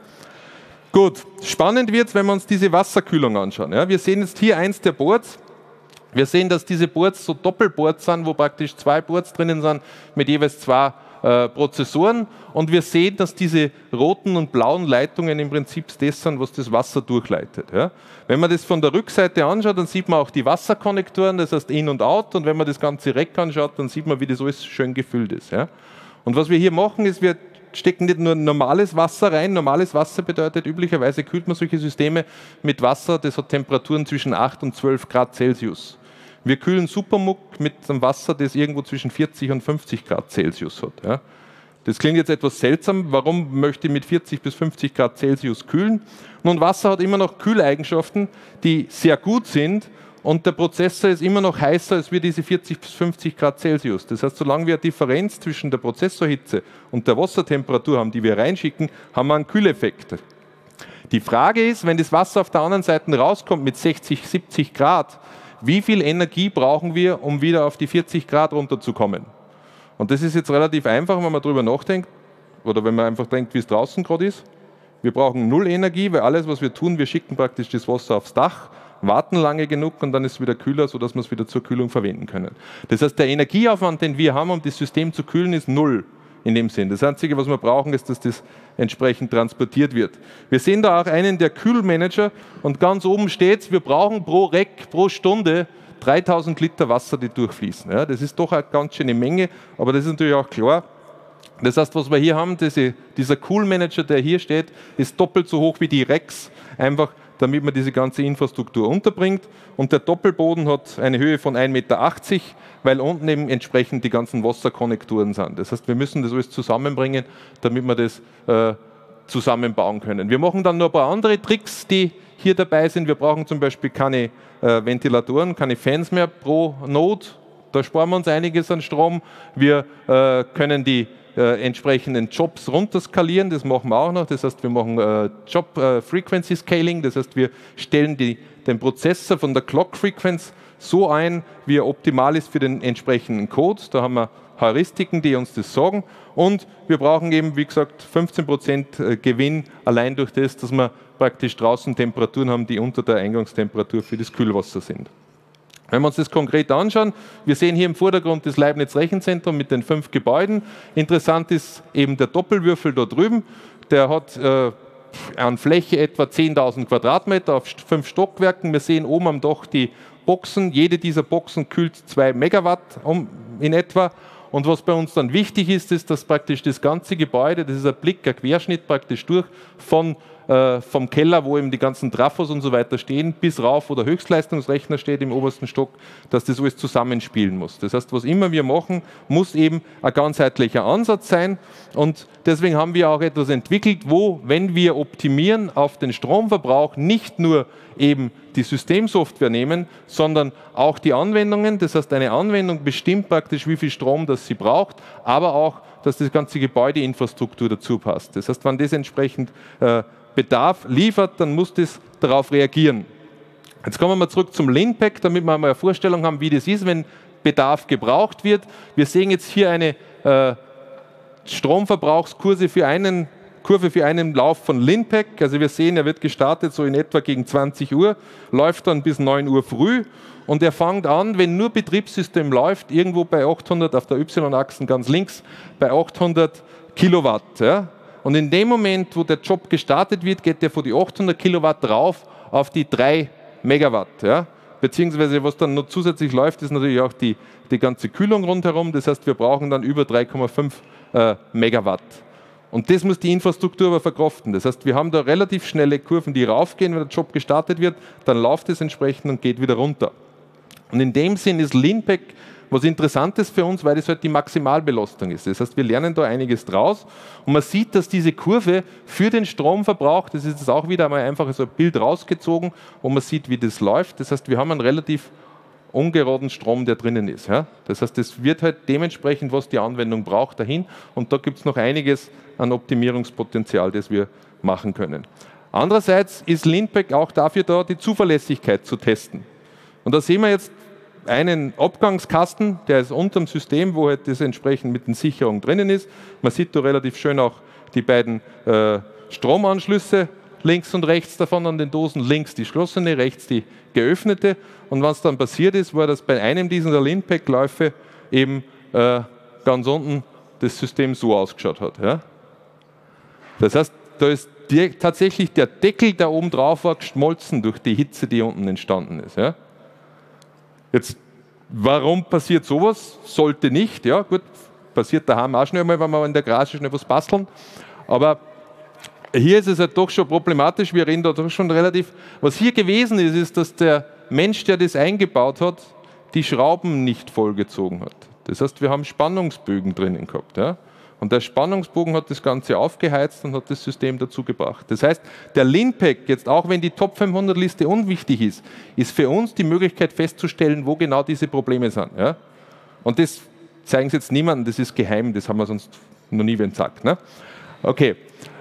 Gut, spannend wird es, wenn wir uns diese Wasserkühlung anschauen. Ja? Wir sehen jetzt hier eins der Boards. Wir sehen, dass diese Boards so Doppelboards sind, wo praktisch 2 Boards drinnen sind mit jeweils 2 Prozessoren. Und wir sehen, dass diese roten und blauen Leitungen im Prinzip das sind, was das Wasser durchleitet. Ja? Wenn man das von der Rückseite anschaut, dann sieht man auch die Wasserkonnektoren, das heißt In und Out. Und wenn man das ganze Rack anschaut, dann sieht man, wie das alles schön gefüllt ist. Ja? Und was wir hier machen, ist, wir stecken nicht nur normales Wasser rein. Normales Wasser bedeutet, üblicherweise kühlt man solche Systeme mit Wasser, das hat Temperaturen zwischen 8 und 12 Grad Celsius. Wir kühlen SuperMUC mit einem Wasser, das irgendwo zwischen 40 und 50 Grad Celsius hat. Ja. Das klingt jetzt etwas seltsam. Warum möchte ich mit 40 bis 50 Grad Celsius kühlen? Nun, Wasser hat immer noch Kühleigenschaften, die sehr gut sind, und der Prozessor ist immer noch heißer als wir diese 40 bis 50 Grad Celsius. Das heißt, solange wir eine Differenz zwischen der Prozessorhitze und der Wassertemperatur haben, die wir reinschicken, haben wir einen Kühleffekt. Die Frage ist, wenn das Wasser auf der anderen Seite rauskommt mit 60, 70 Grad, wie viel Energie brauchen wir, um wieder auf die 40 Grad runterzukommen? Und das ist jetzt relativ einfach, wenn man darüber nachdenkt, oder wenn man einfach denkt, wie es draußen gerade ist. Wir brauchen 0 Energie, weil alles, was wir tun, wir schicken praktisch das Wasser aufs Dach, warten lange genug und dann ist es wieder kühler, sodass wir es wieder zur Kühlung verwenden können. Das heißt, der Energieaufwand, den wir haben, um das System zu kühlen, ist 0 in dem Sinn. Das Einzige, was wir brauchen, ist, dass das entsprechend transportiert wird. Wir sehen da auch einen der Kühlmanager, und ganz oben steht, wir brauchen pro Rack, pro Stunde 3000 Liter Wasser, die durchfließen. Ja, das ist doch eine ganz schöne Menge, aber das ist natürlich auch klar. Das heißt, was wir hier haben, dieser Kühlmanager, der hier steht, ist doppelt so hoch wie die Racks, einfach damit man diese ganze Infrastruktur unterbringt. Und der Doppelboden hat eine Höhe von 1,80 Meter, weil unten eben entsprechend die ganzen Wasserkonnektoren sind. Das heißt, wir müssen das alles zusammenbringen, damit wir das zusammenbauen können. Wir machen dann noch ein paar andere Tricks, die hier dabei sind. Wir brauchen zum Beispiel keine Ventilatoren, keine Fans mehr pro Node. Da sparen wir uns einiges an Strom. Wir können die entsprechenden Jobs runterskalieren, das machen wir auch noch. Das heißt, wir machen Job Frequency Scaling, das heißt, wir stellen den Prozessor von der Clock Frequency so ein, wie er optimal ist für den entsprechenden Code. Da haben wir Heuristiken, die uns das sagen. Und wir brauchen eben, wie gesagt, 15% Gewinn allein durch das, dass wir praktisch draußen Temperaturen haben, die unter der Eingangstemperatur für das Kühlwasser sind. Wenn wir uns das konkret anschauen, wir sehen hier im Vordergrund das Leibniz-Rechenzentrum mit den 5 Gebäuden. Interessant ist eben der Doppelwürfel da drüben. Der hat an Fläche etwa 10.000 Quadratmeter auf 5 Stockwerken. Wir sehen oben am Dach die Boxen. Jede dieser Boxen kühlt 2 Megawatt in etwa. Und was bei uns dann wichtig ist, ist, dass praktisch das ganze Gebäude, das ist ein Blick, ein Querschnitt praktisch durch vom Keller, wo eben die ganzen Trafos und so weiter stehen, bis rauf, wo der Höchstleistungsrechner steht im obersten Stock, dass das alles zusammenspielen muss. Das heißt, was immer wir machen, muss eben ein ganzheitlicher Ansatz sein. Und deswegen haben wir auch etwas entwickelt, wo, wenn wir optimieren auf den Stromverbrauch, nicht nur eben die Systemsoftware nehmen, sondern auch die Anwendungen. Das heißt, eine Anwendung bestimmt praktisch, wie viel Strom das sie braucht, aber auch, dass das ganze Gebäudeinfrastruktur dazu passt. Das heißt, wenn das entsprechend Bedarf liefert, dann muss das darauf reagieren. Jetzt kommen wir mal zurück zum Linpack, damit wir mal eine Vorstellung haben, wie das ist, wenn Bedarf gebraucht wird. Wir sehen jetzt hier eine Stromverbrauchskurve für einen Lauf von Linpack. Also wir sehen, er wird gestartet so in etwa gegen 20 Uhr, läuft dann bis 9 Uhr früh und er fängt an, wenn nur Betriebssystem läuft, irgendwo bei 800, auf der Y-Achse ganz links, bei 800 Kilowatt. Ja. Und in dem Moment, wo der Job gestartet wird, geht der von die 800 Kilowatt rauf auf die 3 Megawatt. Ja. Beziehungsweise was dann noch zusätzlich läuft, ist natürlich auch die ganze Kühlung rundherum. Das heißt, wir brauchen dann über 3,5 Megawatt. Und das muss die Infrastruktur aber verkraften. Das heißt, wir haben da relativ schnelle Kurven, die raufgehen, wenn der Job gestartet wird, dann läuft es entsprechend und geht wieder runter. Und in dem Sinn ist Linpack was Interessantes für uns, weil das halt die Maximalbelastung ist. Das heißt, wir lernen da einiges draus und man sieht, dass diese Kurve für den Stromverbrauch, das ist jetzt auch wieder einmal einfach so ein Bild rausgezogen, wo man sieht, wie das läuft. Das heißt, wir haben einen relativ ungeraden Strom, der drinnen ist. Ja? Das heißt, es wird halt dementsprechend, was die Anwendung braucht, dahin und da gibt es noch einiges an Optimierungspotenzial, das wir machen können. Andererseits ist Linpack auch dafür da, die Zuverlässigkeit zu testen. Und da sehen wir jetzt einen Abgangskasten, der ist unter dem System, wo halt das entsprechend mit den Sicherungen drinnen ist. Man sieht da relativ schön auch die beiden Stromanschlüsse links und rechts davon an den Dosen, links die geschlossene, rechts die geöffnete. Und was dann passiert ist, war, dass bei einem dieser Linpack-Läufe eben ganz unten das System so ausgeschaut hat. Ja? Das heißt, da ist tatsächlich der Deckel, der oben drauf war, geschmolzen durch die Hitze, die unten entstanden ist. Ja? Jetzt, warum passiert sowas? Sollte nicht, ja gut, passiert daheim auch schnell mal, wenn wir in der Garage schnell was basteln, aber hier ist es halt doch schon problematisch, wir reden da doch schon relativ, was hier gewesen ist, ist, dass der Mensch, der das eingebaut hat, die Schrauben nicht vollgezogen hat. Das heißt, wir haben Spannungsbögen drinnen gehabt, ja? Und der Spannungsbogen hat das Ganze aufgeheizt und hat das System dazu gebracht. Das heißt, der Linpack, jetzt auch wenn die Top 500 Liste unwichtig ist für uns die Möglichkeit festzustellen, wo genau diese Probleme sind. Ja? Und das zeigen sie jetzt niemandem, das ist geheim, das haben wir sonst noch nie wen gesagt. Ne? Okay.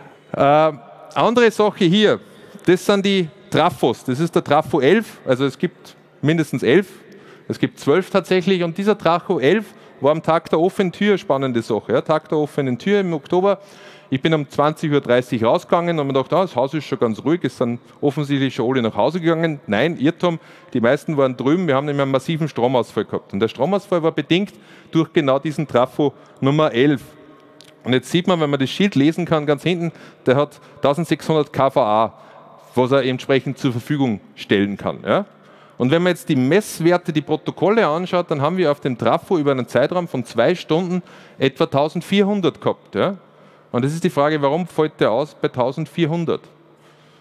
Andere Sache hier, das sind die Trafos. Das ist der Trafo 11, also es gibt mindestens 11, es gibt 12 tatsächlich und dieser Trafo 11 war am Tag der offenen Tür, spannende Sache, ja, Tag der offenen Tür im Oktober. Ich bin um 20.30 Uhr rausgegangen und mir gedacht, das Haus ist schon ganz ruhig, es sind offensichtlich schon alle nach Hause gegangen. Nein, Irrtum, die meisten waren drüben, wir haben nämlich einen massiven Stromausfall gehabt. Und der Stromausfall war bedingt durch genau diesen Trafo Nummer 11. Und jetzt sieht man, wenn man das Schild lesen kann, ganz hinten, der hat 1600 kVA, was er entsprechend zur Verfügung stellen kann. Ja? Und wenn man jetzt die Messwerte, die Protokolle anschaut, dann haben wir auf dem Trafo über einen Zeitraum von 2 Stunden etwa 1400 gehabt. Ja? Und das ist die Frage, warum fällt der aus bei 1400?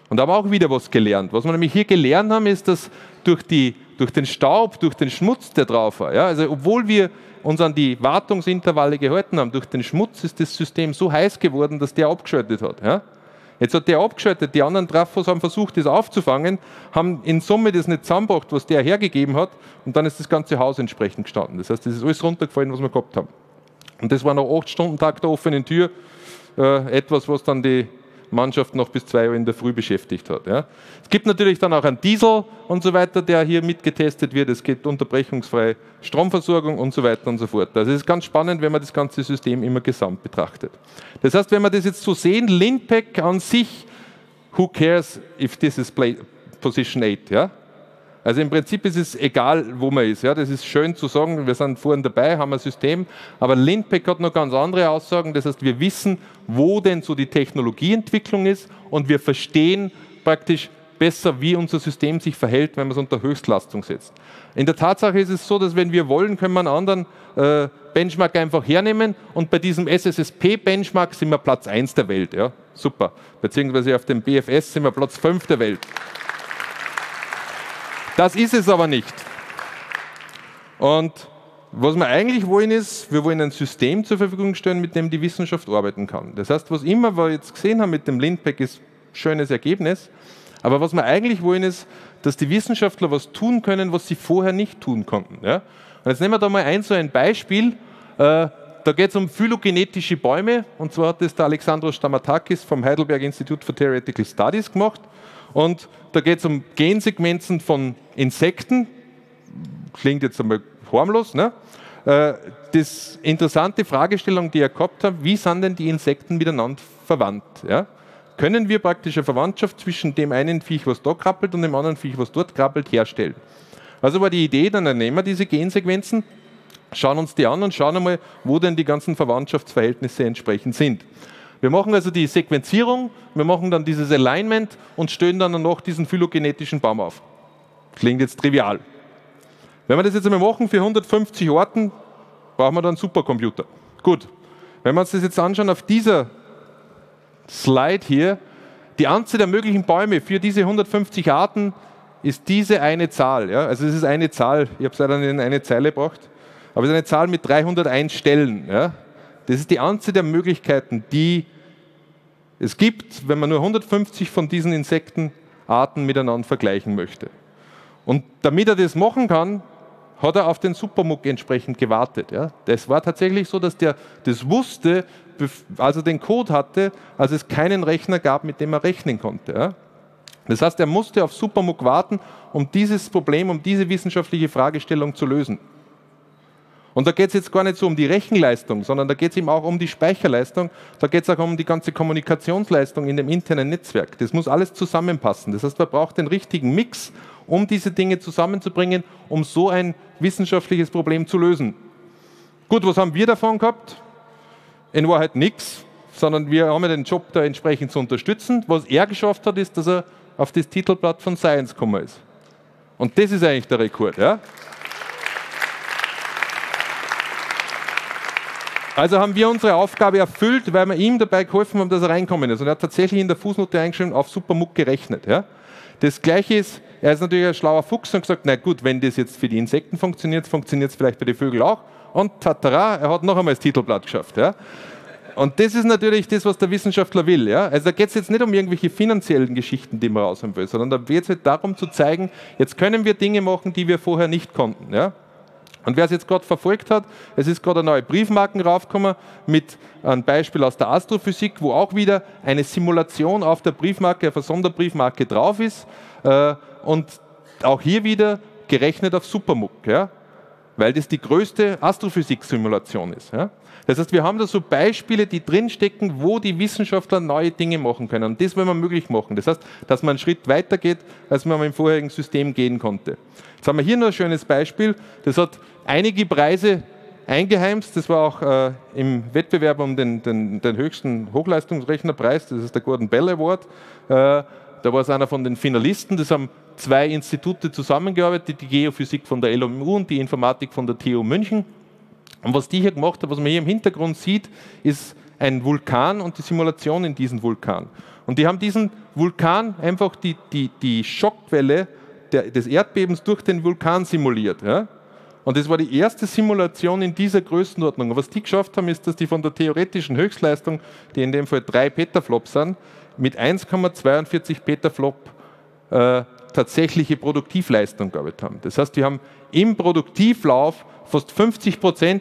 Und da haben wir auch wieder was gelernt. Was wir nämlich hier gelernt haben, ist, dass durch den Staub, durch den Schmutz, der drauf war, ja, also obwohl wir uns an die Wartungsintervalle gehalten haben, durch den Schmutz ist das System so heiß geworden, dass der abgeschaltet hat. Ja. Jetzt hat der abgeschaltet, die anderen Trafos haben versucht, das aufzufangen, haben in Summe das nicht zusammengebracht, was der hergegeben hat, und dann ist das ganze Haus entsprechend gestanden. Das heißt, das ist alles runtergefallen, was wir gehabt haben. Und das war nach 8-Stunden-Tag der offenen Tür etwas, was dann die Mannschaft noch bis 2 Uhr in der Früh beschäftigt hat. Ja. Es gibt natürlich dann auch einen Diesel und so weiter, der hier mitgetestet wird. Es gibt unterbrechungsfreie Stromversorgung und so weiter und so fort. Also es ist ganz spannend, wenn man das ganze System immer gesamt betrachtet. Das heißt, wenn wir das jetzt so sehen, Linpack an sich, who cares if this is Position 8? Ja? Also im Prinzip ist es egal, wo man ist. Ja? Das ist schön zu sagen, wir sind vorhin dabei, haben ein System, aber Linpack hat noch ganz andere Aussagen. Das heißt, wir wissen, wo denn so die Technologieentwicklung ist, und wir verstehen praktisch besser, wie unser System sich verhält, wenn man es unter Höchstleistung setzt. In der Tatsache ist es so, dass wenn wir wollen, können wir einen anderen Benchmark einfach hernehmen, und bei diesem SSSP-Benchmark sind wir Platz 1 der Welt. Ja? Super. Beziehungsweise auf dem BFS sind wir Platz 5 der Welt. Das ist es aber nicht. Und was wir eigentlich wollen ist, wir wollen ein System zur Verfügung stellen, mit dem die Wissenschaft arbeiten kann. Das heißt, was immer wir jetzt gesehen haben mit dem Linpack, ist ein schönes Ergebnis. Aber was wir eigentlich wollen ist, dass die Wissenschaftler was tun können, was sie vorher nicht tun konnten. Ja? Und jetzt nehmen wir da mal so ein Beispiel. Da geht es um phylogenetische Bäume. Und zwar hat das der Alexandros Stamatakis vom Heidelberg Institute for Theoretical Studies gemacht. Und da geht es um Gensequenzen von Insekten. Klingt jetzt einmal harmlos. Ne? Das interessante Fragestellung, die er gehabt hat, wie sind denn die Insekten miteinander verwandt? Ja? Können wir praktisch eine Verwandtschaft zwischen dem einen Viech, was da krabbelt, und dem anderen Viech, was dort krabbelt, herstellen? Also war die Idee, dann nehmen wir diese Gensequenzen, schauen uns die an und schauen einmal, wo denn die ganzen Verwandtschaftsverhältnisse entsprechend sind. Wir machen also die Sequenzierung, wir machen dann dieses Alignment und stellen dann noch diesen phylogenetischen Baum auf. Klingt jetzt trivial. Wenn wir das jetzt einmal machen für 150 Arten, brauchen wir dann einen Supercomputer. Gut, wenn wir uns das jetzt anschauen auf dieser Slide hier, die Anzahl der möglichen Bäume für diese 150 Arten ist diese eine Zahl. Ja? Also es ist eine Zahl, ich habe es leider nicht in eine Zeile gebracht, aber es ist eine Zahl mit 301 Stellen. Ja? Das ist die Anzahl der Möglichkeiten, die es gibt, wenn man nur 150 von diesen Insektenarten miteinander vergleichen möchte. Und damit er das machen kann, hat er auf den SuperMUC entsprechend gewartet. Ja. Das war tatsächlich so, dass der das wusste, als er den Code hatte, als es keinen Rechner gab, mit dem er rechnen konnte. Ja. Das heißt, er musste auf SuperMUC warten, um dieses Problem, um diese wissenschaftliche Fragestellung zu lösen. Und da geht es jetzt gar nicht so um die Rechenleistung, sondern da geht es eben auch um die Speicherleistung, da geht es auch um die ganze Kommunikationsleistung in dem internen Netzwerk. Das muss alles zusammenpassen. Das heißt, man braucht den richtigen Mix, um diese Dinge zusammenzubringen, um so ein wissenschaftliches Problem zu lösen. Gut, was haben wir davon gehabt? In Wahrheit nichts, sondern wir haben ja den Job da entsprechend zu unterstützen. Was er geschafft hat, ist, dass er auf das Titelblatt von Science gekommen ist. Und das ist eigentlich der Rekord. Ja? Also haben wir unsere Aufgabe erfüllt, weil wir ihm dabei geholfen haben, dass er reinkommen ist. Und er hat tatsächlich in der Fußnote eingeschrieben, auf SuperMUC gerechnet. Ja? Das Gleiche ist, er ist natürlich ein schlauer Fuchs und gesagt, na gut, wenn das jetzt für die Insekten funktioniert, funktioniert es vielleicht bei den Vögeln auch. Und tatara, er hat noch einmal das Titelblatt geschafft. Ja? Und das ist natürlich das, was der Wissenschaftler will. Ja? Also da geht es jetzt nicht um irgendwelche finanziellen Geschichten, die man raushaben will, sondern da geht es halt darum zu zeigen, jetzt können wir Dinge machen, die wir vorher nicht konnten. Ja? Und wer es jetzt gerade verfolgt hat, es ist gerade eine neue Briefmarken raufgekommen mit einem Beispiel aus der Astrophysik, wo auch wieder eine Simulation auf der Briefmarke, auf der Sonderbriefmarke drauf ist und auch hier wieder gerechnet auf SuperMUC, ja? Weil das die größte Astrophysik-Simulation ist. Ja? Das heißt, wir haben da so Beispiele, die drinstecken, wo die Wissenschaftler neue Dinge machen können. Und das wollen wir möglich machen. Das heißt, dass man einen Schritt weiter geht, als man im vorherigen System gehen konnte. Jetzt haben wir hier noch ein schönes Beispiel. Das hat einige Preise eingeheimst. Das war auch im Wettbewerb um den höchsten Hochleistungsrechnerpreis. Das ist der Gordon Bell Award. Da war es einer von den Finalisten. Das haben 2 Institute zusammengearbeitet, die Geophysik von der LMU und die Informatik von der TU München. Und was die hier gemacht haben, was man hier im Hintergrund sieht, ist ein Vulkan und die Simulation in diesem Vulkan. Und die haben diesen Vulkan einfach die Schockwelle des Erdbebens durch den Vulkan simuliert. Ja? Und das war die erste Simulation in dieser Größenordnung. Und was die geschafft haben, ist, dass die von der theoretischen Höchstleistung, die in dem Fall 3 Petaflop sind, mit 1,42 Petaflop tatsächliche Produktivleistung gearbeitet haben. Das heißt, wir haben im Produktivlauf fast 50%,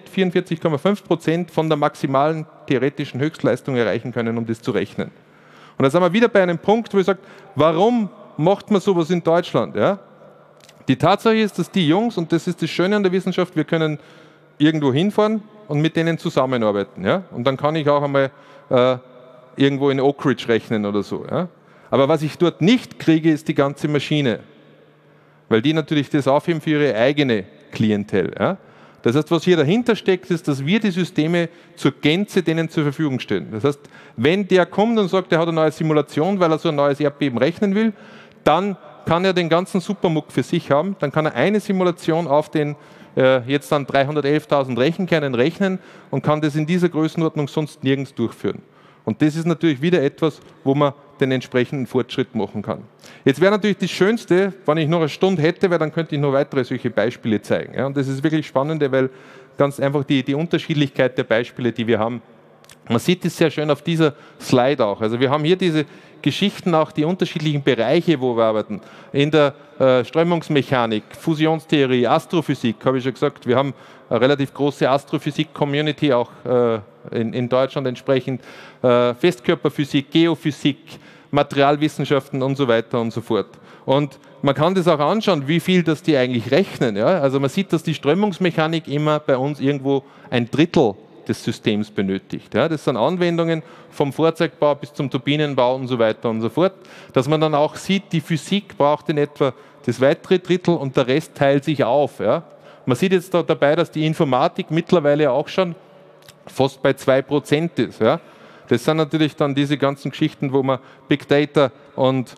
44,5% von der maximalen theoretischen Höchstleistung erreichen können, um das zu rechnen. Und da sind wir wieder bei einem Punkt, wo ich sage, warum macht man sowas in Deutschland? Ja? Die Tatsache ist, dass die Jungs, und das ist das Schöne an der Wissenschaft, wir können irgendwo hinfahren und mit denen zusammenarbeiten. Ja? Und dann kann ich auch einmal irgendwo in Oak Ridge rechnen oder so. Ja? Aber was ich dort nicht kriege, ist die ganze Maschine. Weil die natürlich das aufheben für ihre eigene Klientel. Ja? Das heißt, was hier dahinter steckt, ist, dass wir die Systeme zur Gänze denen zur Verfügung stellen. Das heißt, wenn der kommt und sagt, er hat eine neue Simulation, weil er so ein neues Erdbeben rechnen will, dann kann er den ganzen Supermuck für sich haben. Dann kann er eine Simulation auf den jetzt dann 311.000 Rechenkernen rechnen und kann das in dieser Größenordnung sonst nirgends durchführen. Und das ist natürlich wieder etwas, wo man den entsprechenden Fortschritt machen kann. Jetzt wäre natürlich das Schönste, wenn ich noch eine Stunde hätte, weil dann könnte ich noch weitere solche Beispiele zeigen. Ja, und das ist wirklich spannend, weil ganz einfach die Unterschiedlichkeit der Beispiele, die wir haben, man sieht es sehr schön auf dieser Slide auch. Also wir haben hier diese Geschichten, auch die unterschiedlichen Bereiche, wo wir arbeiten. In der Strömungsmechanik, Fusionstheorie, Astrophysik, habe ich schon gesagt. Wir haben eine relativ große Astrophysik-Community, auch in Deutschland entsprechend. Festkörperphysik, Geophysik, Materialwissenschaften und so weiter und so fort. Und man kann das auch anschauen, wie viel das die eigentlich rechnen. Ja? Also man sieht, dass die Strömungsmechanik immer bei uns irgendwo 1/3 des Systems benötigt. Ja, das sind Anwendungen vom Fahrzeugbau bis zum Turbinenbau und so weiter und so fort, dass man dann auch sieht, die Physik braucht in etwa das weitere Drittel und der Rest teilt sich auf. Ja. Man sieht jetzt da dabei, dass die Informatik mittlerweile auch schon fast bei 2% ist. Ja. Das sind natürlich dann diese ganzen Geschichten, wo man Big Data und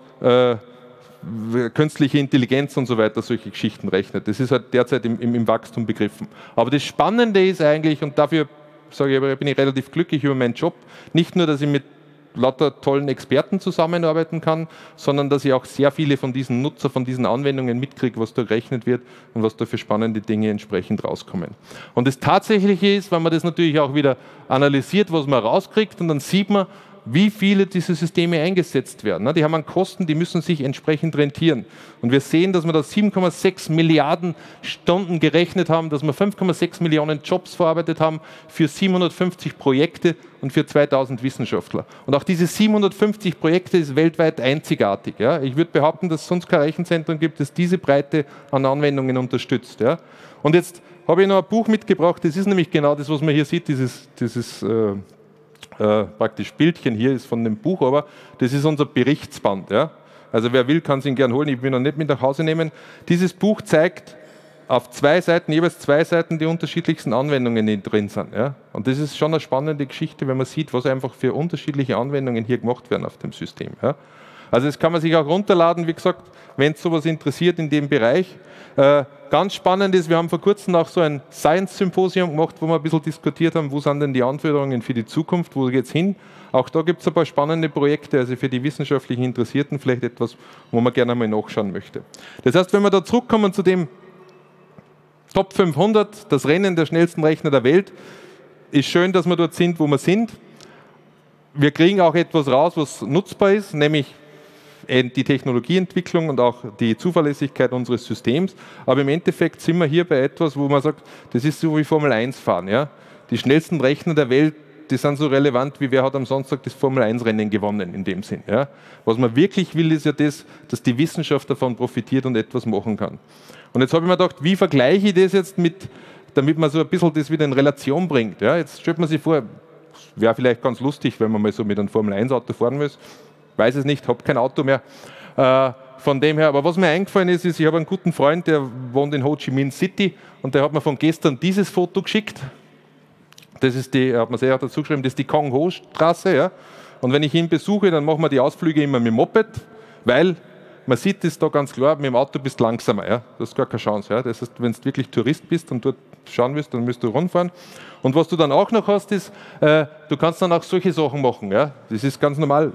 künstliche Intelligenz und so weiter, solche Geschichten rechnet. Das ist halt derzeit im Wachstum begriffen. Aber das Spannende ist eigentlich, und dafür sage ich, bin ich relativ glücklich über meinen Job, nicht nur, dass ich mit lauter tollen Experten zusammenarbeiten kann, sondern dass ich auch sehr viele von diesen Nutzer, von diesen Anwendungen mitkriege, was da gerechnet wird und was da für spannende Dinge entsprechend rauskommen. Und das Tatsächliche ist, wenn man das natürlich auch wieder analysiert, was man rauskriegt, und dann sieht man, wie viele dieser Systeme eingesetzt werden. Die haben an Kosten, die müssen sich entsprechend rentieren. Und wir sehen, dass wir da 7,6 Milliarden Stunden gerechnet haben, dass wir 5,6 Millionen Jobs verarbeitet haben für 750 Projekte und für 2000 Wissenschaftler. Und auch diese 750 Projekte ist weltweit einzigartig. Ja. Ich würde behaupten, dass es sonst kein Rechenzentrum gibt, das diese Breite an Anwendungen unterstützt. Ja. Und jetzt habe ich noch ein Buch mitgebracht, das ist nämlich genau das, was man hier sieht, dieses praktisch Bildchen hier ist von dem Buch, aber das ist unser Berichtsband. Ja? Also wer will, kann es ihn gern holen, ich will ihn noch nicht mit nach Hause nehmen. Dieses Buch zeigt auf 2 Seiten, jeweils 2 Seiten, die unterschiedlichsten Anwendungen, die drin sind. Ja? Und das ist schon eine spannende Geschichte, wenn man sieht, was einfach für unterschiedliche Anwendungen hier gemacht werden auf dem System. Ja? Also das kann man sich auch runterladen, wie gesagt, wenn es sowas interessiert in dem Bereich. Ganz spannend ist, wir haben vor kurzem auch so ein Science-Symposium gemacht, wo wir ein bisschen diskutiert haben, wo sind denn die Anforderungen für die Zukunft, wo geht es hin. Auch da gibt es ein paar spannende Projekte, also für die wissenschaftlichen Interessierten vielleicht etwas, wo man gerne mal nachschauen möchte. Das heißt, wenn wir da zurückkommen zu dem Top 500, das Rennen der schnellsten Rechner der Welt, ist schön, dass wir dort sind, wo wir sind. Wir kriegen auch etwas raus, was nutzbar ist, nämlich die Technologieentwicklung und auch die Zuverlässigkeit unseres Systems. Aber im Endeffekt sind wir hier bei etwas, wo man sagt, das ist so wie Formel 1 fahren. Ja? Die schnellsten Rechner der Welt, die sind so relevant, wie wer hat am Samstag das Formel 1 Rennen gewonnen in dem Sinn. Ja? Was man wirklich will, ist ja das, dass die Wissenschaft davon profitiert und etwas machen kann. Und jetzt habe ich mir gedacht, wie vergleiche ich das jetzt mit, damit man so ein bisschen das wieder in Relation bringt. Ja? Jetzt stellt man sich vor, wäre vielleicht ganz lustig, wenn man mal so mit einem Formel 1 Auto fahren muss. Weiß es nicht, habe kein Auto mehr. Von dem her, aber was mir eingefallen ist, ich habe einen guten Freund, der wohnt in Ho Chi Minh City und der hat mir von gestern dieses Foto geschickt. Das ist die, hat man sehr dazu geschrieben, das ist die Kong Ho Straße. Ja? Und wenn ich ihn besuche, dann machen wir die Ausflüge immer mit dem Moped, weil man sieht das da ganz klar, mit dem Auto bist du langsamer. Ja? Das ist gar keine Chance. Ja? Das heißt, wenn du wirklich Tourist bist und dort schauen willst, dann musst du rundfahren. Und was du dann auch noch hast, ist, du kannst dann auch solche Sachen machen. Ja? Das ist ganz normal.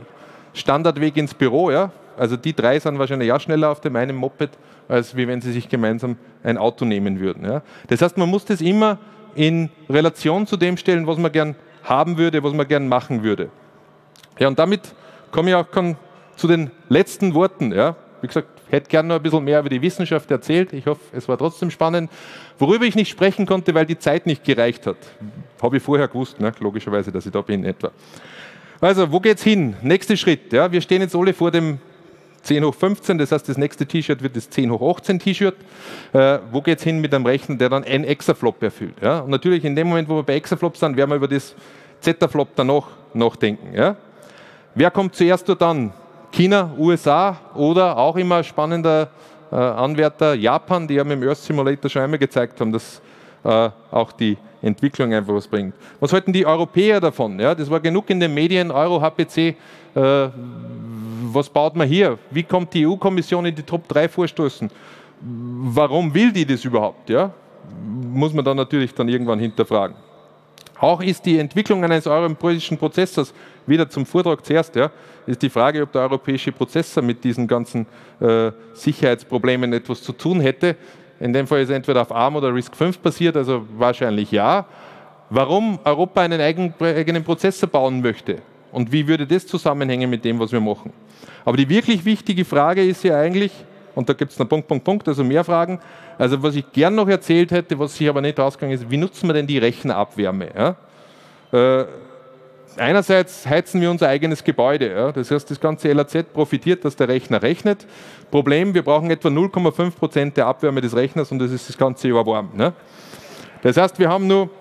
Standardweg ins Büro. Ja? Also die 3 sind wahrscheinlich auch schneller auf dem einen Moped, als wie wenn sie sich gemeinsam ein Auto nehmen würden. Ja? Das heißt, man muss das immer in Relation zu dem stellen, was man gern haben würde, was man gern machen würde. Ja, und damit komme ich auch zu den letzten Worten. Ja? Wie gesagt, ich hätte gerne noch ein bisschen mehr über die Wissenschaft erzählt. Ich hoffe, es war trotzdem spannend. Worüber ich nicht sprechen konnte, weil die Zeit nicht gereicht hat. Habe ich vorher gewusst, ne? Logischerweise, dass ich da bin etwa. Also, wo geht's hin? Nächster Schritt. Ja? Wir stehen jetzt alle vor dem 10 hoch 15, das heißt, das nächste T-Shirt wird das 10 hoch 18 T-Shirt. Wo geht es hin mit einem Rechner, der dann ein Exaflop erfüllt? Ja? Und natürlich in dem Moment, wo wir bei Exaflop sind, werden wir über das Zetaflop danach nachdenken. Ja? Wer kommt zuerst dort an? China, USA oder auch immer spannender Anwärter Japan, die ja mit dem Earth Simulator schon einmal gezeigt haben, dass auch die Entwicklung einfach was bringt. Was halten die Europäer davon? Ja? Das war genug in den Medien, Euro, HPC, was baut man hier? Wie kommt die EU-Kommission in die Top 3 vorstoßen? Warum will die das überhaupt? Ja? Muss man dann natürlich irgendwann hinterfragen. Auch ist die Entwicklung eines europäischen Prozessors, wieder zum Vortrag zuerst, ja, ist die Frage, ob der europäische Prozessor mit diesen ganzen Sicherheitsproblemen etwas zu tun hätte. In dem Fall ist es entweder auf ARM oder RISC-V basiert, also wahrscheinlich ja. Warum Europa einen eigenen Prozessor bauen möchte und wie würde das zusammenhängen mit dem, was wir machen? Aber die wirklich wichtige Frage ist ja eigentlich, und da gibt es noch Punkt, also mehr Fragen, also was ich gern noch erzählt hätte, was sich aber nicht rausgegangen ist, wie nutzen wir denn die Rechnerabwärme? Ja? Einerseits heizen wir unser eigenes Gebäude, ja? Das heißt, das ganze LAZ profitiert, dass der Rechner rechnet. Problem, wir brauchen etwa 0,5% der Abwärme des Rechners und das ist das ganze Jahr warm. Ne? Das heißt, wir haben nur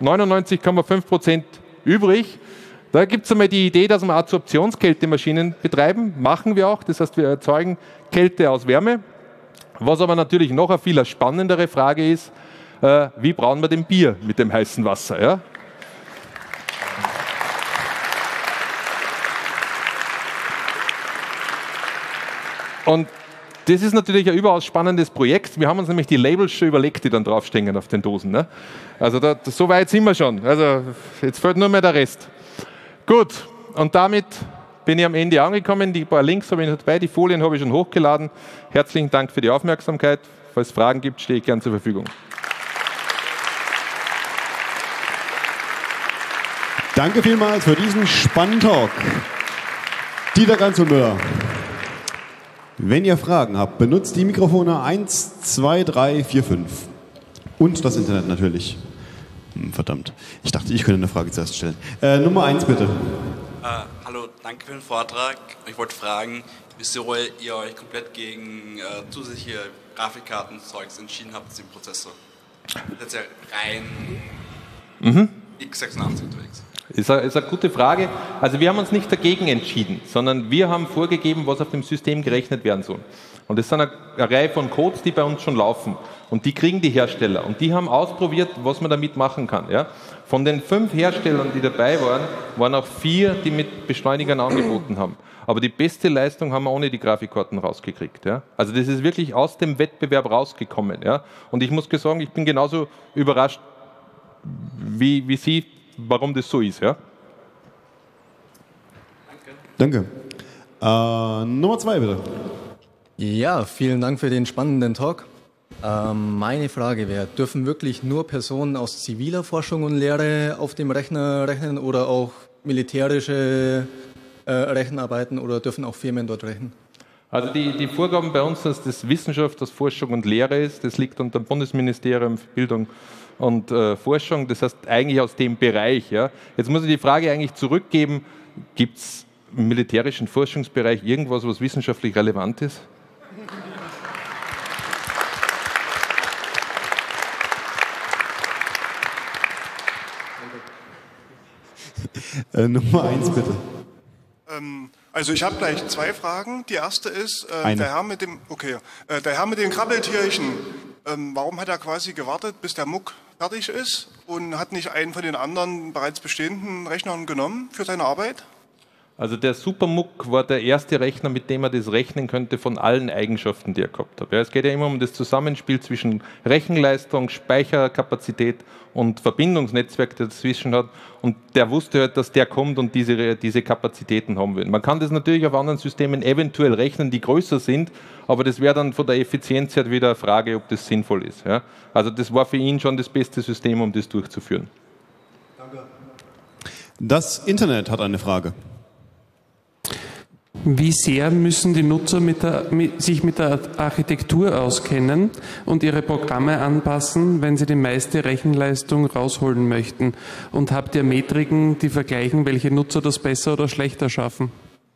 99,5% übrig. Da gibt es einmal die Idee, dass wir Adsorptionskältemaschinen betreiben. Machen wir auch. Das heißt, wir erzeugen Kälte aus Wärme. Was aber natürlich noch eine viel spannendere Frage ist, wie brauen wir denn Bier mit dem heißen Wasser? Ja? Und das ist natürlich ein überaus spannendes Projekt. Wir haben uns nämlich die Labels schon überlegt, die dann draufstehen auf den Dosen. Ne? Also so weit sind wir schon. Also jetzt fehlt nur mehr der Rest. Gut, und damit bin ich am Ende angekommen. Die paar Links habe ich noch dabei, die Folien habe ich schon hochgeladen. Herzlichen Dank für die Aufmerksamkeit. Falls es Fragen gibt, stehe ich gern zur Verfügung. Danke vielmals für diesen spannenden Talk. Dieter Ganzelmüller. Wenn ihr Fragen habt, benutzt die Mikrofone 1, 2, 3, 4, 5. Und das Internet natürlich. Verdammt. Ich dachte, ich könnte eine Frage zuerst stellen. Nummer 1 bitte. Hallo, danke für den Vortrag. Ich wollte fragen, wieso ihr euch komplett gegen zusätzliche Grafikkartenzeugs entschieden habt im Prozessor. Das ist ja rein x86 unterwegs. Ist eine gute Frage. Also wir haben uns nicht dagegen entschieden, sondern wir haben vorgegeben, was auf dem System gerechnet werden soll. Und das sind eine Reihe von Codes, die bei uns schon laufen. Und die kriegen die Hersteller. Und die haben ausprobiert, was man damit machen kann. Ja? Von den 5 Herstellern, die dabei waren, waren auch 4, die mit Beschleunigern angeboten haben. Aber die beste Leistung haben wir ohne die Grafikkarten rausgekriegt. Ja? Also das ist wirklich aus dem Wettbewerb rausgekommen. Ja? Und ich muss sagen, ich bin genauso überrascht wie Sie, warum das so ist. Ja? Danke. Nummer 2 bitte. Ja, vielen Dank für den spannenden Talk. Meine Frage wäre, dürfen wirklich nur Personen aus ziviler Forschung und Lehre auf dem Rechner rechnen oder auch militärische Rechenarbeiten oder dürfen auch Firmen dort rechnen? Also die Vorgaben bei uns, dass das Wissenschaft, das Forschung und Lehre ist, das liegt unter dem Bundesministerium für Bildung und Forschung, das heißt eigentlich aus dem Bereich. Ja. Jetzt muss ich die Frage eigentlich zurückgeben, gibt es im militärischen Forschungsbereich irgendwas, was wissenschaftlich relevant ist? Nummer 1 bitte. Also ich habe gleich 2 Fragen. Die erste ist, der Herr mit den Krabbeltierchen, warum hat er quasi gewartet, bis der Muck fertig ist und hat nicht einen von den anderen bereits bestehenden Rechnern genommen für seine Arbeit? Also der SuperMUC war der erste Rechner, mit dem man das rechnen könnte von allen Eigenschaften, die er gehabt hat. Ja, es geht ja immer um das Zusammenspiel zwischen Rechenleistung, Speicherkapazität und Verbindungsnetzwerk, das dazwischen hat. Und der wusste halt, dass der kommt und diese Kapazitäten haben will. Man kann das natürlich auf anderen Systemen eventuell rechnen, die größer sind, aber das wäre dann von der Effizienz her wieder eine Frage, ob das sinnvoll ist. Ja? Also das war für ihn schon das beste System, um das durchzuführen. Danke. Das Internet hat eine Frage. Wie sehr müssen die Nutzer sich mit der Architektur auskennen und ihre Programme anpassen, wenn sie die meiste Rechenleistung rausholen möchten? Und habt ihr Metriken, die vergleichen, welche Nutzer das besser oder schlechter schaffen?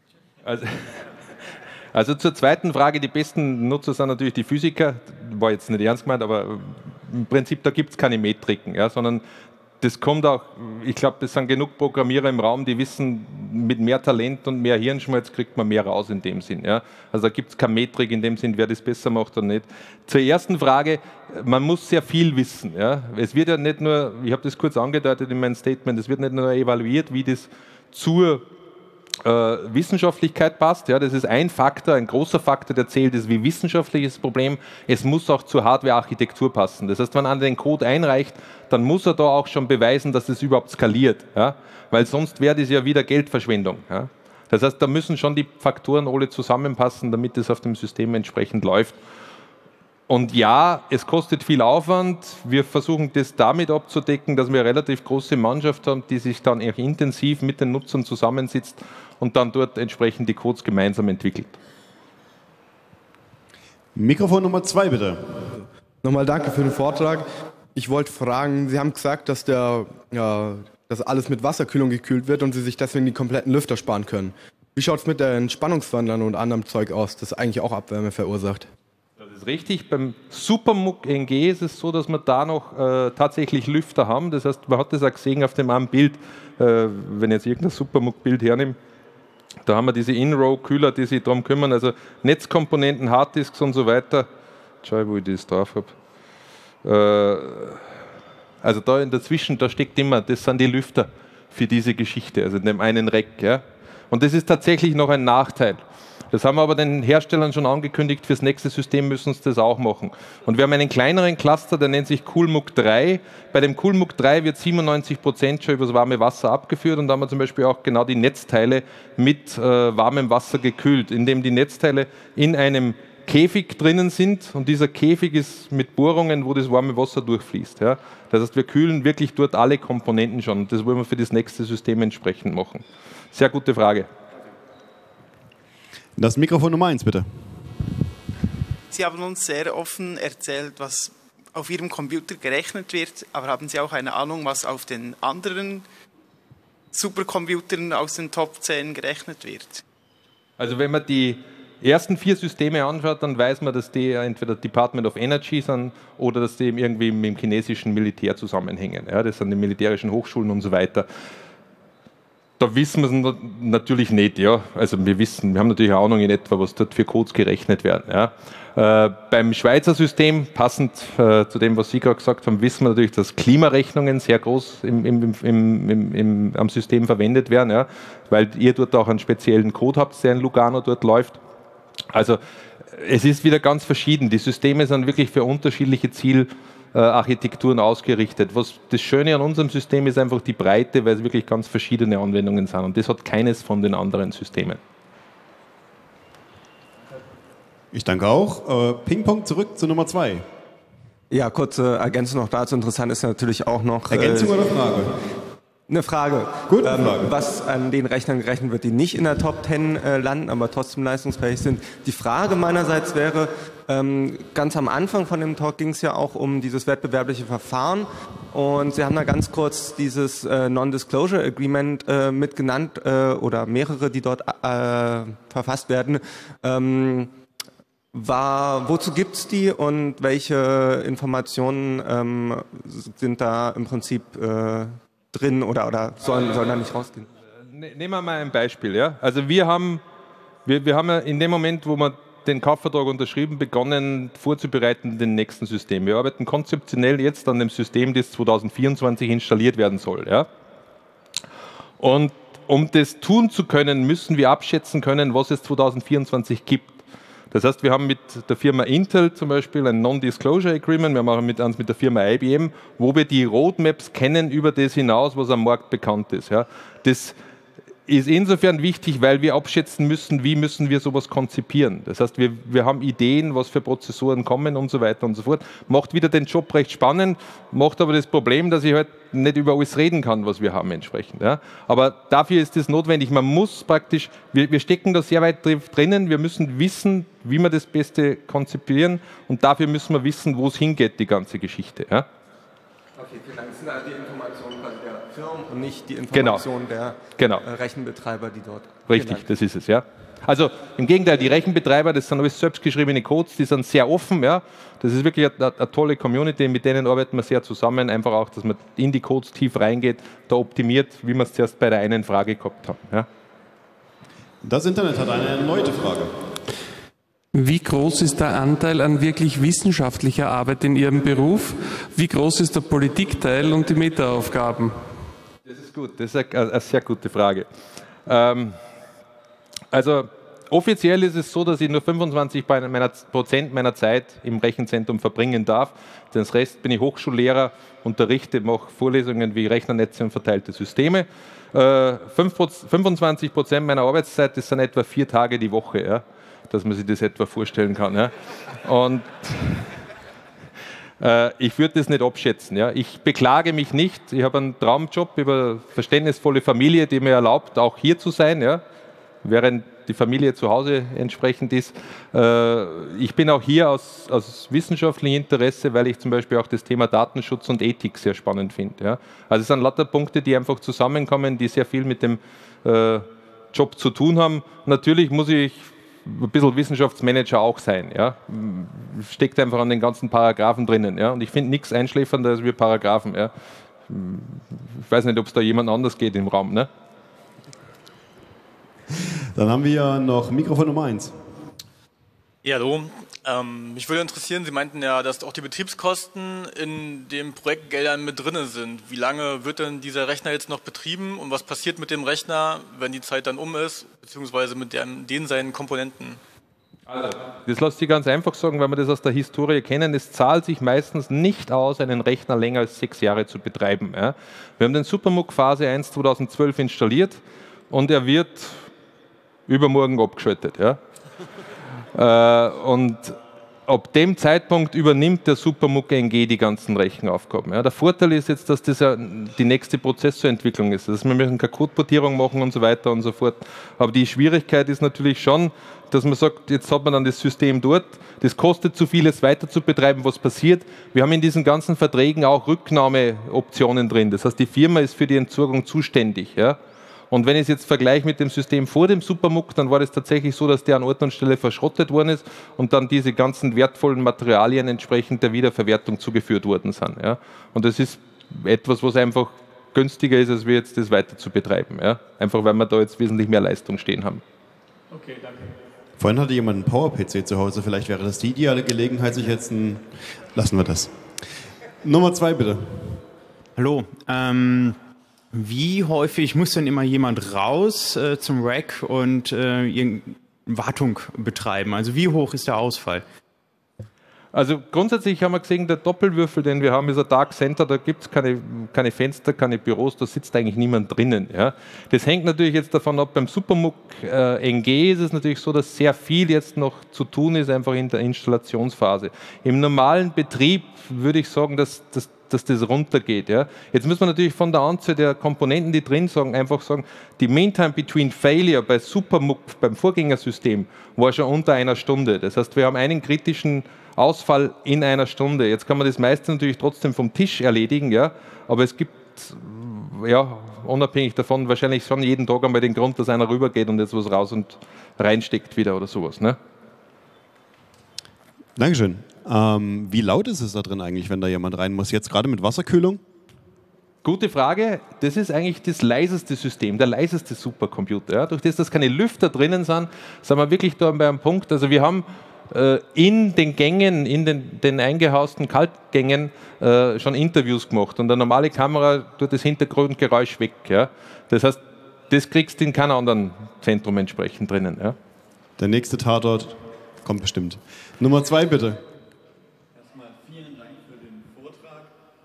Also zur zweiten Frage, die besten Nutzer sind natürlich die Physiker, war jetzt nicht ernst gemeint, aber im Prinzip da gibt es keine Metriken, ja, sondern das kommt auch, ich glaube, das sind genug Programmierer im Raum, die wissen, mit mehr Talent und mehr Hirnschmalz kriegt man mehr raus in dem Sinn. Ja. Also da gibt es keine Metrik in dem Sinn, wer das besser macht oder nicht. Zur ersten Frage, man muss sehr viel wissen. Ja. Es wird ja nicht nur, ich habe das kurz angedeutet in meinem Statement, es wird nicht nur evaluiert, wie das zur Wissenschaftlichkeit passt. Ja, das ist ein Faktor, ein großer Faktor, der zählt, ist wie wissenschaftliches Problem. Es muss auch zur Hardware-Architektur passen. Das heißt, wenn einer den Code einreicht, dann muss er da auch schon beweisen, dass es überhaupt skaliert. Ja? Weil sonst wäre das ja wieder Geldverschwendung. Ja? Das heißt, da müssen schon die Faktoren alle zusammenpassen, damit es auf dem System entsprechend läuft. Und ja, es kostet viel Aufwand. Wir versuchen das damit abzudecken, dass wir eine relativ große Mannschaft haben, die sich dann eher intensiv mit den Nutzern zusammensitzt und dann dort entsprechend die Codes gemeinsam entwickelt. Mikrofon Nummer 2, bitte. Nochmal danke für den Vortrag. Ich wollte fragen, Sie haben gesagt, dass dass alles mit Wasserkühlung gekühlt wird und Sie sich deswegen die kompletten Lüfter sparen können. Wie schaut es mit den Entspannungswandlern und anderem Zeug aus, das eigentlich auch Abwärme verursacht? Das ist richtig. Beim SuperMUC NG ist es so, dass wir da noch tatsächlich Lüfter haben. Das heißt, man hat das auch gesehen auf dem einen Bild, wenn ich jetzt irgendein SuperMUC-Bild hernehme. Da haben wir diese In-Row-Kühler, die sich darum kümmern, also Netzkomponenten, Harddisks und so weiter. Schau, wo ich das drauf habe. Also da in dazwischen, da steckt immer, das sind die Lüfter für diese Geschichte, also in dem einen Rack. Ja. Und das ist tatsächlich noch ein Nachteil. Das haben wir aber den Herstellern schon angekündigt, fürs nächste System müssen sie das auch machen. Und wir haben einen kleineren Cluster, der nennt sich CoolMUC 3. Bei dem CoolMUC 3 wird 97% schon über das warme Wasser abgeführt und da haben wir zum Beispiel auch genau die Netzteile mit warmem Wasser gekühlt, indem die Netzteile in einem Käfig drinnen sind und dieser Käfig ist mit Bohrungen, wo das warme Wasser durchfließt. Ja. Das heißt, wir kühlen wirklich dort alle Komponenten schon und das wollen wir für das nächste System entsprechend machen. Sehr gute Frage. Das Mikrofon Nummer 1, bitte. Sie haben uns sehr offen erzählt, was auf Ihrem Computer gerechnet wird, aber haben Sie auch eine Ahnung, was auf den anderen Supercomputern aus den Top 10 gerechnet wird? Also wenn man die ersten 4 Systeme anschaut, dann weiß man, dass die entweder Department of Energy sind oder dass die irgendwie mit dem chinesischen Militär zusammenhängen. Ja, das sind die militärischen Hochschulen und so weiter. Da wissen wir es natürlich nicht. Ja. Also wir haben natürlich eine Ahnung in etwa, was dort für Codes gerechnet werden. Ja. Beim Schweizer System, passend zu dem, was Sie gerade gesagt haben, wissen wir natürlich, dass Klimarechnungen sehr groß am System verwendet werden, ja, weil ihr dort auch einen speziellen Code habt, der in Lugano dort läuft. Also es ist wieder ganz verschieden. Die Systeme sind wirklich für unterschiedliche Zielarchitekturen ausgerichtet. Was das Schöne an unserem System ist einfach die Breite, weil es wirklich ganz verschiedene Anwendungen sind. Und das hat keines von den anderen Systemen. Ich danke auch. Ping-Pong zurück zu Nummer 2. Ja, kurze Ergänzung noch dazu. Interessant ist natürlich auch noch... Ergänzung oder Frage? Eine Frage. Gut, Frage. Was an den Rechnern gerechnet wird, die nicht in der Top 10 landen, aber trotzdem leistungsfähig sind. Die Frage meinerseits wäre, ganz am Anfang von dem Talk ging es ja auch um dieses wettbewerbliche Verfahren und Sie haben da ganz kurz dieses Non-Disclosure Agreement mit genannt oder mehrere, die dort verfasst werden. Wozu gibt es die und welche Informationen sind da im Prinzip drin oder sollen da nicht rausgehen? Nehmen wir mal ein Beispiel. Ja? Also wir haben ja in dem Moment, wo wir den Kaufvertrag unterschrieben, begonnen vorzubereiten den nächsten System. Wir arbeiten konzeptionell jetzt an dem System, das 2024 installiert werden soll. Ja? Und um das tun zu können, müssen wir abschätzen können, was es 2024 gibt. Das heißt, wir haben mit der Firma Intel zum Beispiel ein Non-Disclosure Agreement, wir machen mit der Firma IBM, wo wir die Roadmaps kennen über das hinaus, was am Markt bekannt ist. Ja. Das ist insofern wichtig, weil wir abschätzen müssen, wie müssen wir sowas konzipieren. Das heißt, wir haben Ideen, was für Prozessoren kommen und so weiter und so fort. Macht wieder den Job recht spannend, macht aber das Problem, dass ich halt nicht über alles reden kann, was wir haben entsprechend. Ja. Aber dafür ist es notwendig. Man muss praktisch, wir stecken da sehr weit drinnen, wir müssen wissen, wie wir das Beste konzipieren und dafür müssen wir wissen, wo es hingeht, die ganze Geschichte. Ja. Okay, vielen Dank. Das sind also die Informationen der Firmen und nicht die Informationen der Rechenbetreiber, die dort... Richtig, das ist es, ja. Also im Gegenteil, die Rechenbetreiber, das sind alles selbstgeschriebene Codes, die sind sehr offen, ja. Das ist wirklich eine tolle Community, mit denen arbeiten wir sehr zusammen, einfach auch, dass man in die Codes tief reingeht, da optimiert, wie wir es zuerst bei der einen Frage gehabt haben. Ja. Das Internet hat eine erneute Frage. Wie groß ist der Anteil an wirklich wissenschaftlicher Arbeit in Ihrem Beruf? Wie groß ist der Politikteil und die Metaaufgaben? Das ist gut, das ist eine sehr gute Frage. Also offiziell ist es so, dass ich nur 25% meiner Zeit im Rechenzentrum verbringen darf. Den Rest bin ich Hochschullehrer, unterrichte, mache Vorlesungen wie Rechnernetze und verteilte Systeme. 25% meiner Arbeitszeit, das sind etwa 4 Tage die Woche, ja, dass man sich das etwa vorstellen kann. Ja. Und ich würde das nicht abschätzen. Ja. Ich beklage mich nicht. Ich habe einen Traumjob über eine verständnisvolle Familie, die mir erlaubt, auch hier zu sein, ja, während die Familie zu Hause entsprechend ist. Ich bin auch hier aus wissenschaftlichem Interesse, weil ich zum Beispiel auch das Thema Datenschutz und Ethik sehr spannend finde. Ja. Also es sind lauter Punkte, die einfach zusammenkommen, die sehr viel mit dem Job zu tun haben. Natürlich muss ich ein bisschen Wissenschaftsmanager auch sein. Ja. Steckt einfach an den ganzen Paragraphen drinnen. Ja. Und ich finde nichts einschläfernder als wir Paragraphen. Ja. Ich weiß nicht, ob es da jemand anders geht im Raum. Ne? Dann haben wir noch Mikrofon Nummer 1. Ja, hallo. Mich würde interessieren, Sie meinten ja, dass auch die Betriebskosten in den Projektgeldern mit drin sind. Wie lange wird denn dieser Rechner jetzt noch betrieben und was passiert mit dem Rechner, wenn die Zeit dann um ist, beziehungsweise mit den seinen Komponenten? Also, das lässt sich ganz einfach sagen, weil wir das aus der Historie kennen. Es zahlt sich meistens nicht aus, einen Rechner länger als 6 Jahre zu betreiben. Ja. Wir haben den SuperMUC Phase 1 2012 installiert und er wird übermorgen abgeschaltet. Ja. Und ab dem Zeitpunkt übernimmt der SuperMUC NG die ganzen Rechenaufgaben. Ja. Der Vorteil ist jetzt, dass das ja die nächste Prozessorentwicklung ist. Also wir müssen keine Codeportierung machen und so weiter und so fort. Aber die Schwierigkeit ist natürlich schon, dass man sagt, jetzt hat man dann das System dort, das kostet zu viel, es weiter zu betreiben, was passiert. Wir haben in diesen ganzen Verträgen auch Rücknahmeoptionen drin. Das heißt, die Firma ist für die Entsorgung zuständig. Ja. Und wenn ich es jetzt vergleiche mit dem System vor dem SuperMUC, dann war es tatsächlich so, dass der an Ort und Stelle verschrottet worden ist und dann diese ganzen wertvollen Materialien entsprechend der Wiederverwertung zugeführt worden sind. Ja. Und das ist etwas, was einfach günstiger ist, als wir jetzt das weiter zu betreiben. Ja. Einfach weil wir da jetzt wesentlich mehr Leistung stehen haben. Okay, danke. Vorhin hatte jemand einen Power-PC zu Hause. Vielleicht wäre das die ideale Gelegenheit, sich jetzt Lassen wir das. Nummer 2, bitte. Hallo. Wie häufig muss denn immer jemand raus zum Rack und Wartung betreiben? Also wie hoch ist der Ausfall? Also grundsätzlich haben wir gesehen, der Doppelwürfel, den wir haben, ist ein Dark Center, da gibt es keine Fenster, keine Büros, da sitzt eigentlich niemand drinnen. Ja. Das hängt natürlich jetzt davon ab, beim SuperMUC NG ist es natürlich so, dass sehr viel jetzt noch zu tun ist, einfach in der Installationsphase. Im normalen Betrieb würde ich sagen, dass das runtergeht. Ja. Jetzt müssen wir natürlich von der Anzahl der Komponenten, die drin sind, einfach sagen, die Meantime between Failure bei SuperMUC, beim Vorgängersystem, war schon unter 1 Stunde. Das heißt, wir haben einen kritischen Ausfall in 1 Stunde. Jetzt kann man das meiste natürlich trotzdem vom Tisch erledigen, ja, aber es gibt, ja, unabhängig davon, wahrscheinlich schon jeden Tag einmal den Grund, dass einer rübergeht und jetzt was raus und reinsteckt wieder oder sowas. Ne? Dankeschön. Wie laut ist es da drin eigentlich, wenn da jemand rein muss? Jetzt gerade mit Wasserkühlung? Gute Frage. Das ist eigentlich das leiseste System, der leiseste Supercomputer. Ja. Durch das, dass keine Lüfter drinnen sind wir wirklich da bei einem Punkt. Also wir haben in den Gängen, in den eingehausten Kaltgängen schon Interviews gemacht und eine normale Kamera tut das Hintergrundgeräusch weg. Ja. Das heißt, das kriegst du in keinem anderen Zentrum entsprechend drinnen. Ja. Der nächste Tatort kommt bestimmt. Nummer 2 bitte. Erstmal vielen Dank für den Vortrag.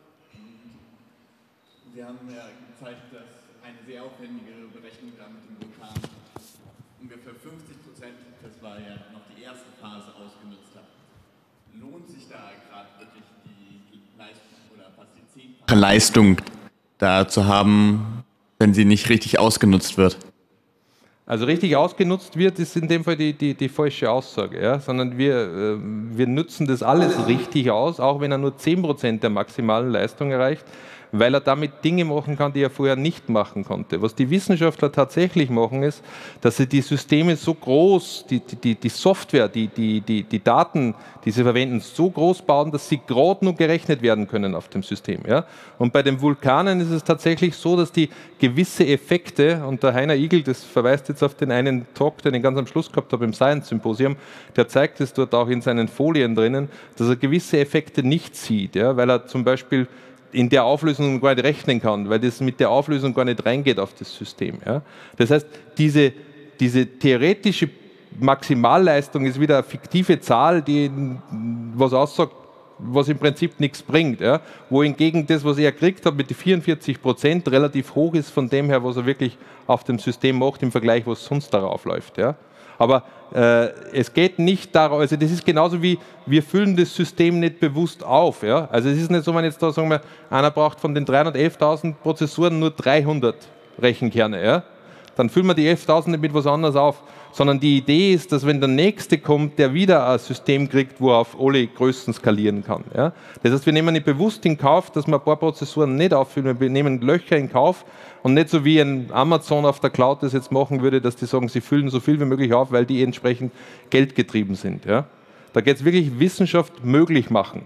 Sie haben ja gezeigt, dass eine sehr aufwendige Berechnung da mit dem Vulkan ungefähr 50%, das war ja noch die erste Phase, ausgenutzt hat. Lohnt sich da gerade wirklich die Leistung oder fast die 10-fache Leistung da zu haben, wenn sie nicht richtig ausgenutzt wird? Also richtig ausgenutzt wird, ist in dem Fall die falsche Aussage, ja? Sondern wir nutzen das alles richtig aus, auch wenn er nur 10% der maximalen Leistung erreicht, weil er damit Dinge machen kann, die er vorher nicht machen konnte. Was die Wissenschaftler tatsächlich machen, ist, dass sie die Systeme so groß, die Software, die Daten, die sie verwenden, so groß bauen, dass sie gerade nur gerechnet werden können auf dem System. Ja? Und bei den Vulkanen ist es tatsächlich so, dass die gewisse Effekte, und der Heiner Igel, das verweist jetzt auf den einen Talk, den ich ganz am Schluss gehabt habe im Science-Symposium, der zeigt es dort auch in seinen Folien drinnen, dass er gewisse Effekte nicht sieht, ja? Weil er zum Beispiel in der Auflösung gar nicht rechnen kann, weil das mit der Auflösung gar nicht reingeht auf das System. Ja? Das heißt, diese theoretische Maximalleistung ist wieder eine fiktive Zahl, die was aussagt, was im Prinzip nichts bringt. Ja? Wohingegen das, was er gekriegt hat mit den 44%, relativ hoch ist von dem her, was er wirklich auf dem System macht, im Vergleich, was sonst darauf läuft. Ja? Aber es geht nicht darum, also das ist genauso wie, wir füllen das System nicht bewusst auf. Ja? Also es ist nicht so, wenn jetzt da sagen wir, einer braucht von den 311.000 Prozessoren nur 300 Rechenkerne. Ja? Dann füllen wir die 11.000 nicht mit was anderes auf. Sondern die Idee ist, dass wenn der Nächste kommt, der wieder ein System kriegt, wo er auf alle Größen skalieren kann. Ja? Das heißt, wir nehmen nicht bewusst in Kauf, dass wir ein paar Prozessoren nicht auffüllen, wir nehmen Löcher in Kauf und nicht so wie ein Amazon auf der Cloud das jetzt machen würde, dass die sagen, sie füllen so viel wie möglich auf, weil die entsprechend geldgetrieben sind. Ja? Da geht es wirklich Wissenschaft möglich machen.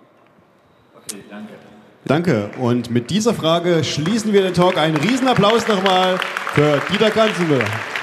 Okay, danke. Danke. Und mit dieser Frage schließen wir den Talk. Einen Riesenapplaus nochmal für Dieter Kanzenmüller.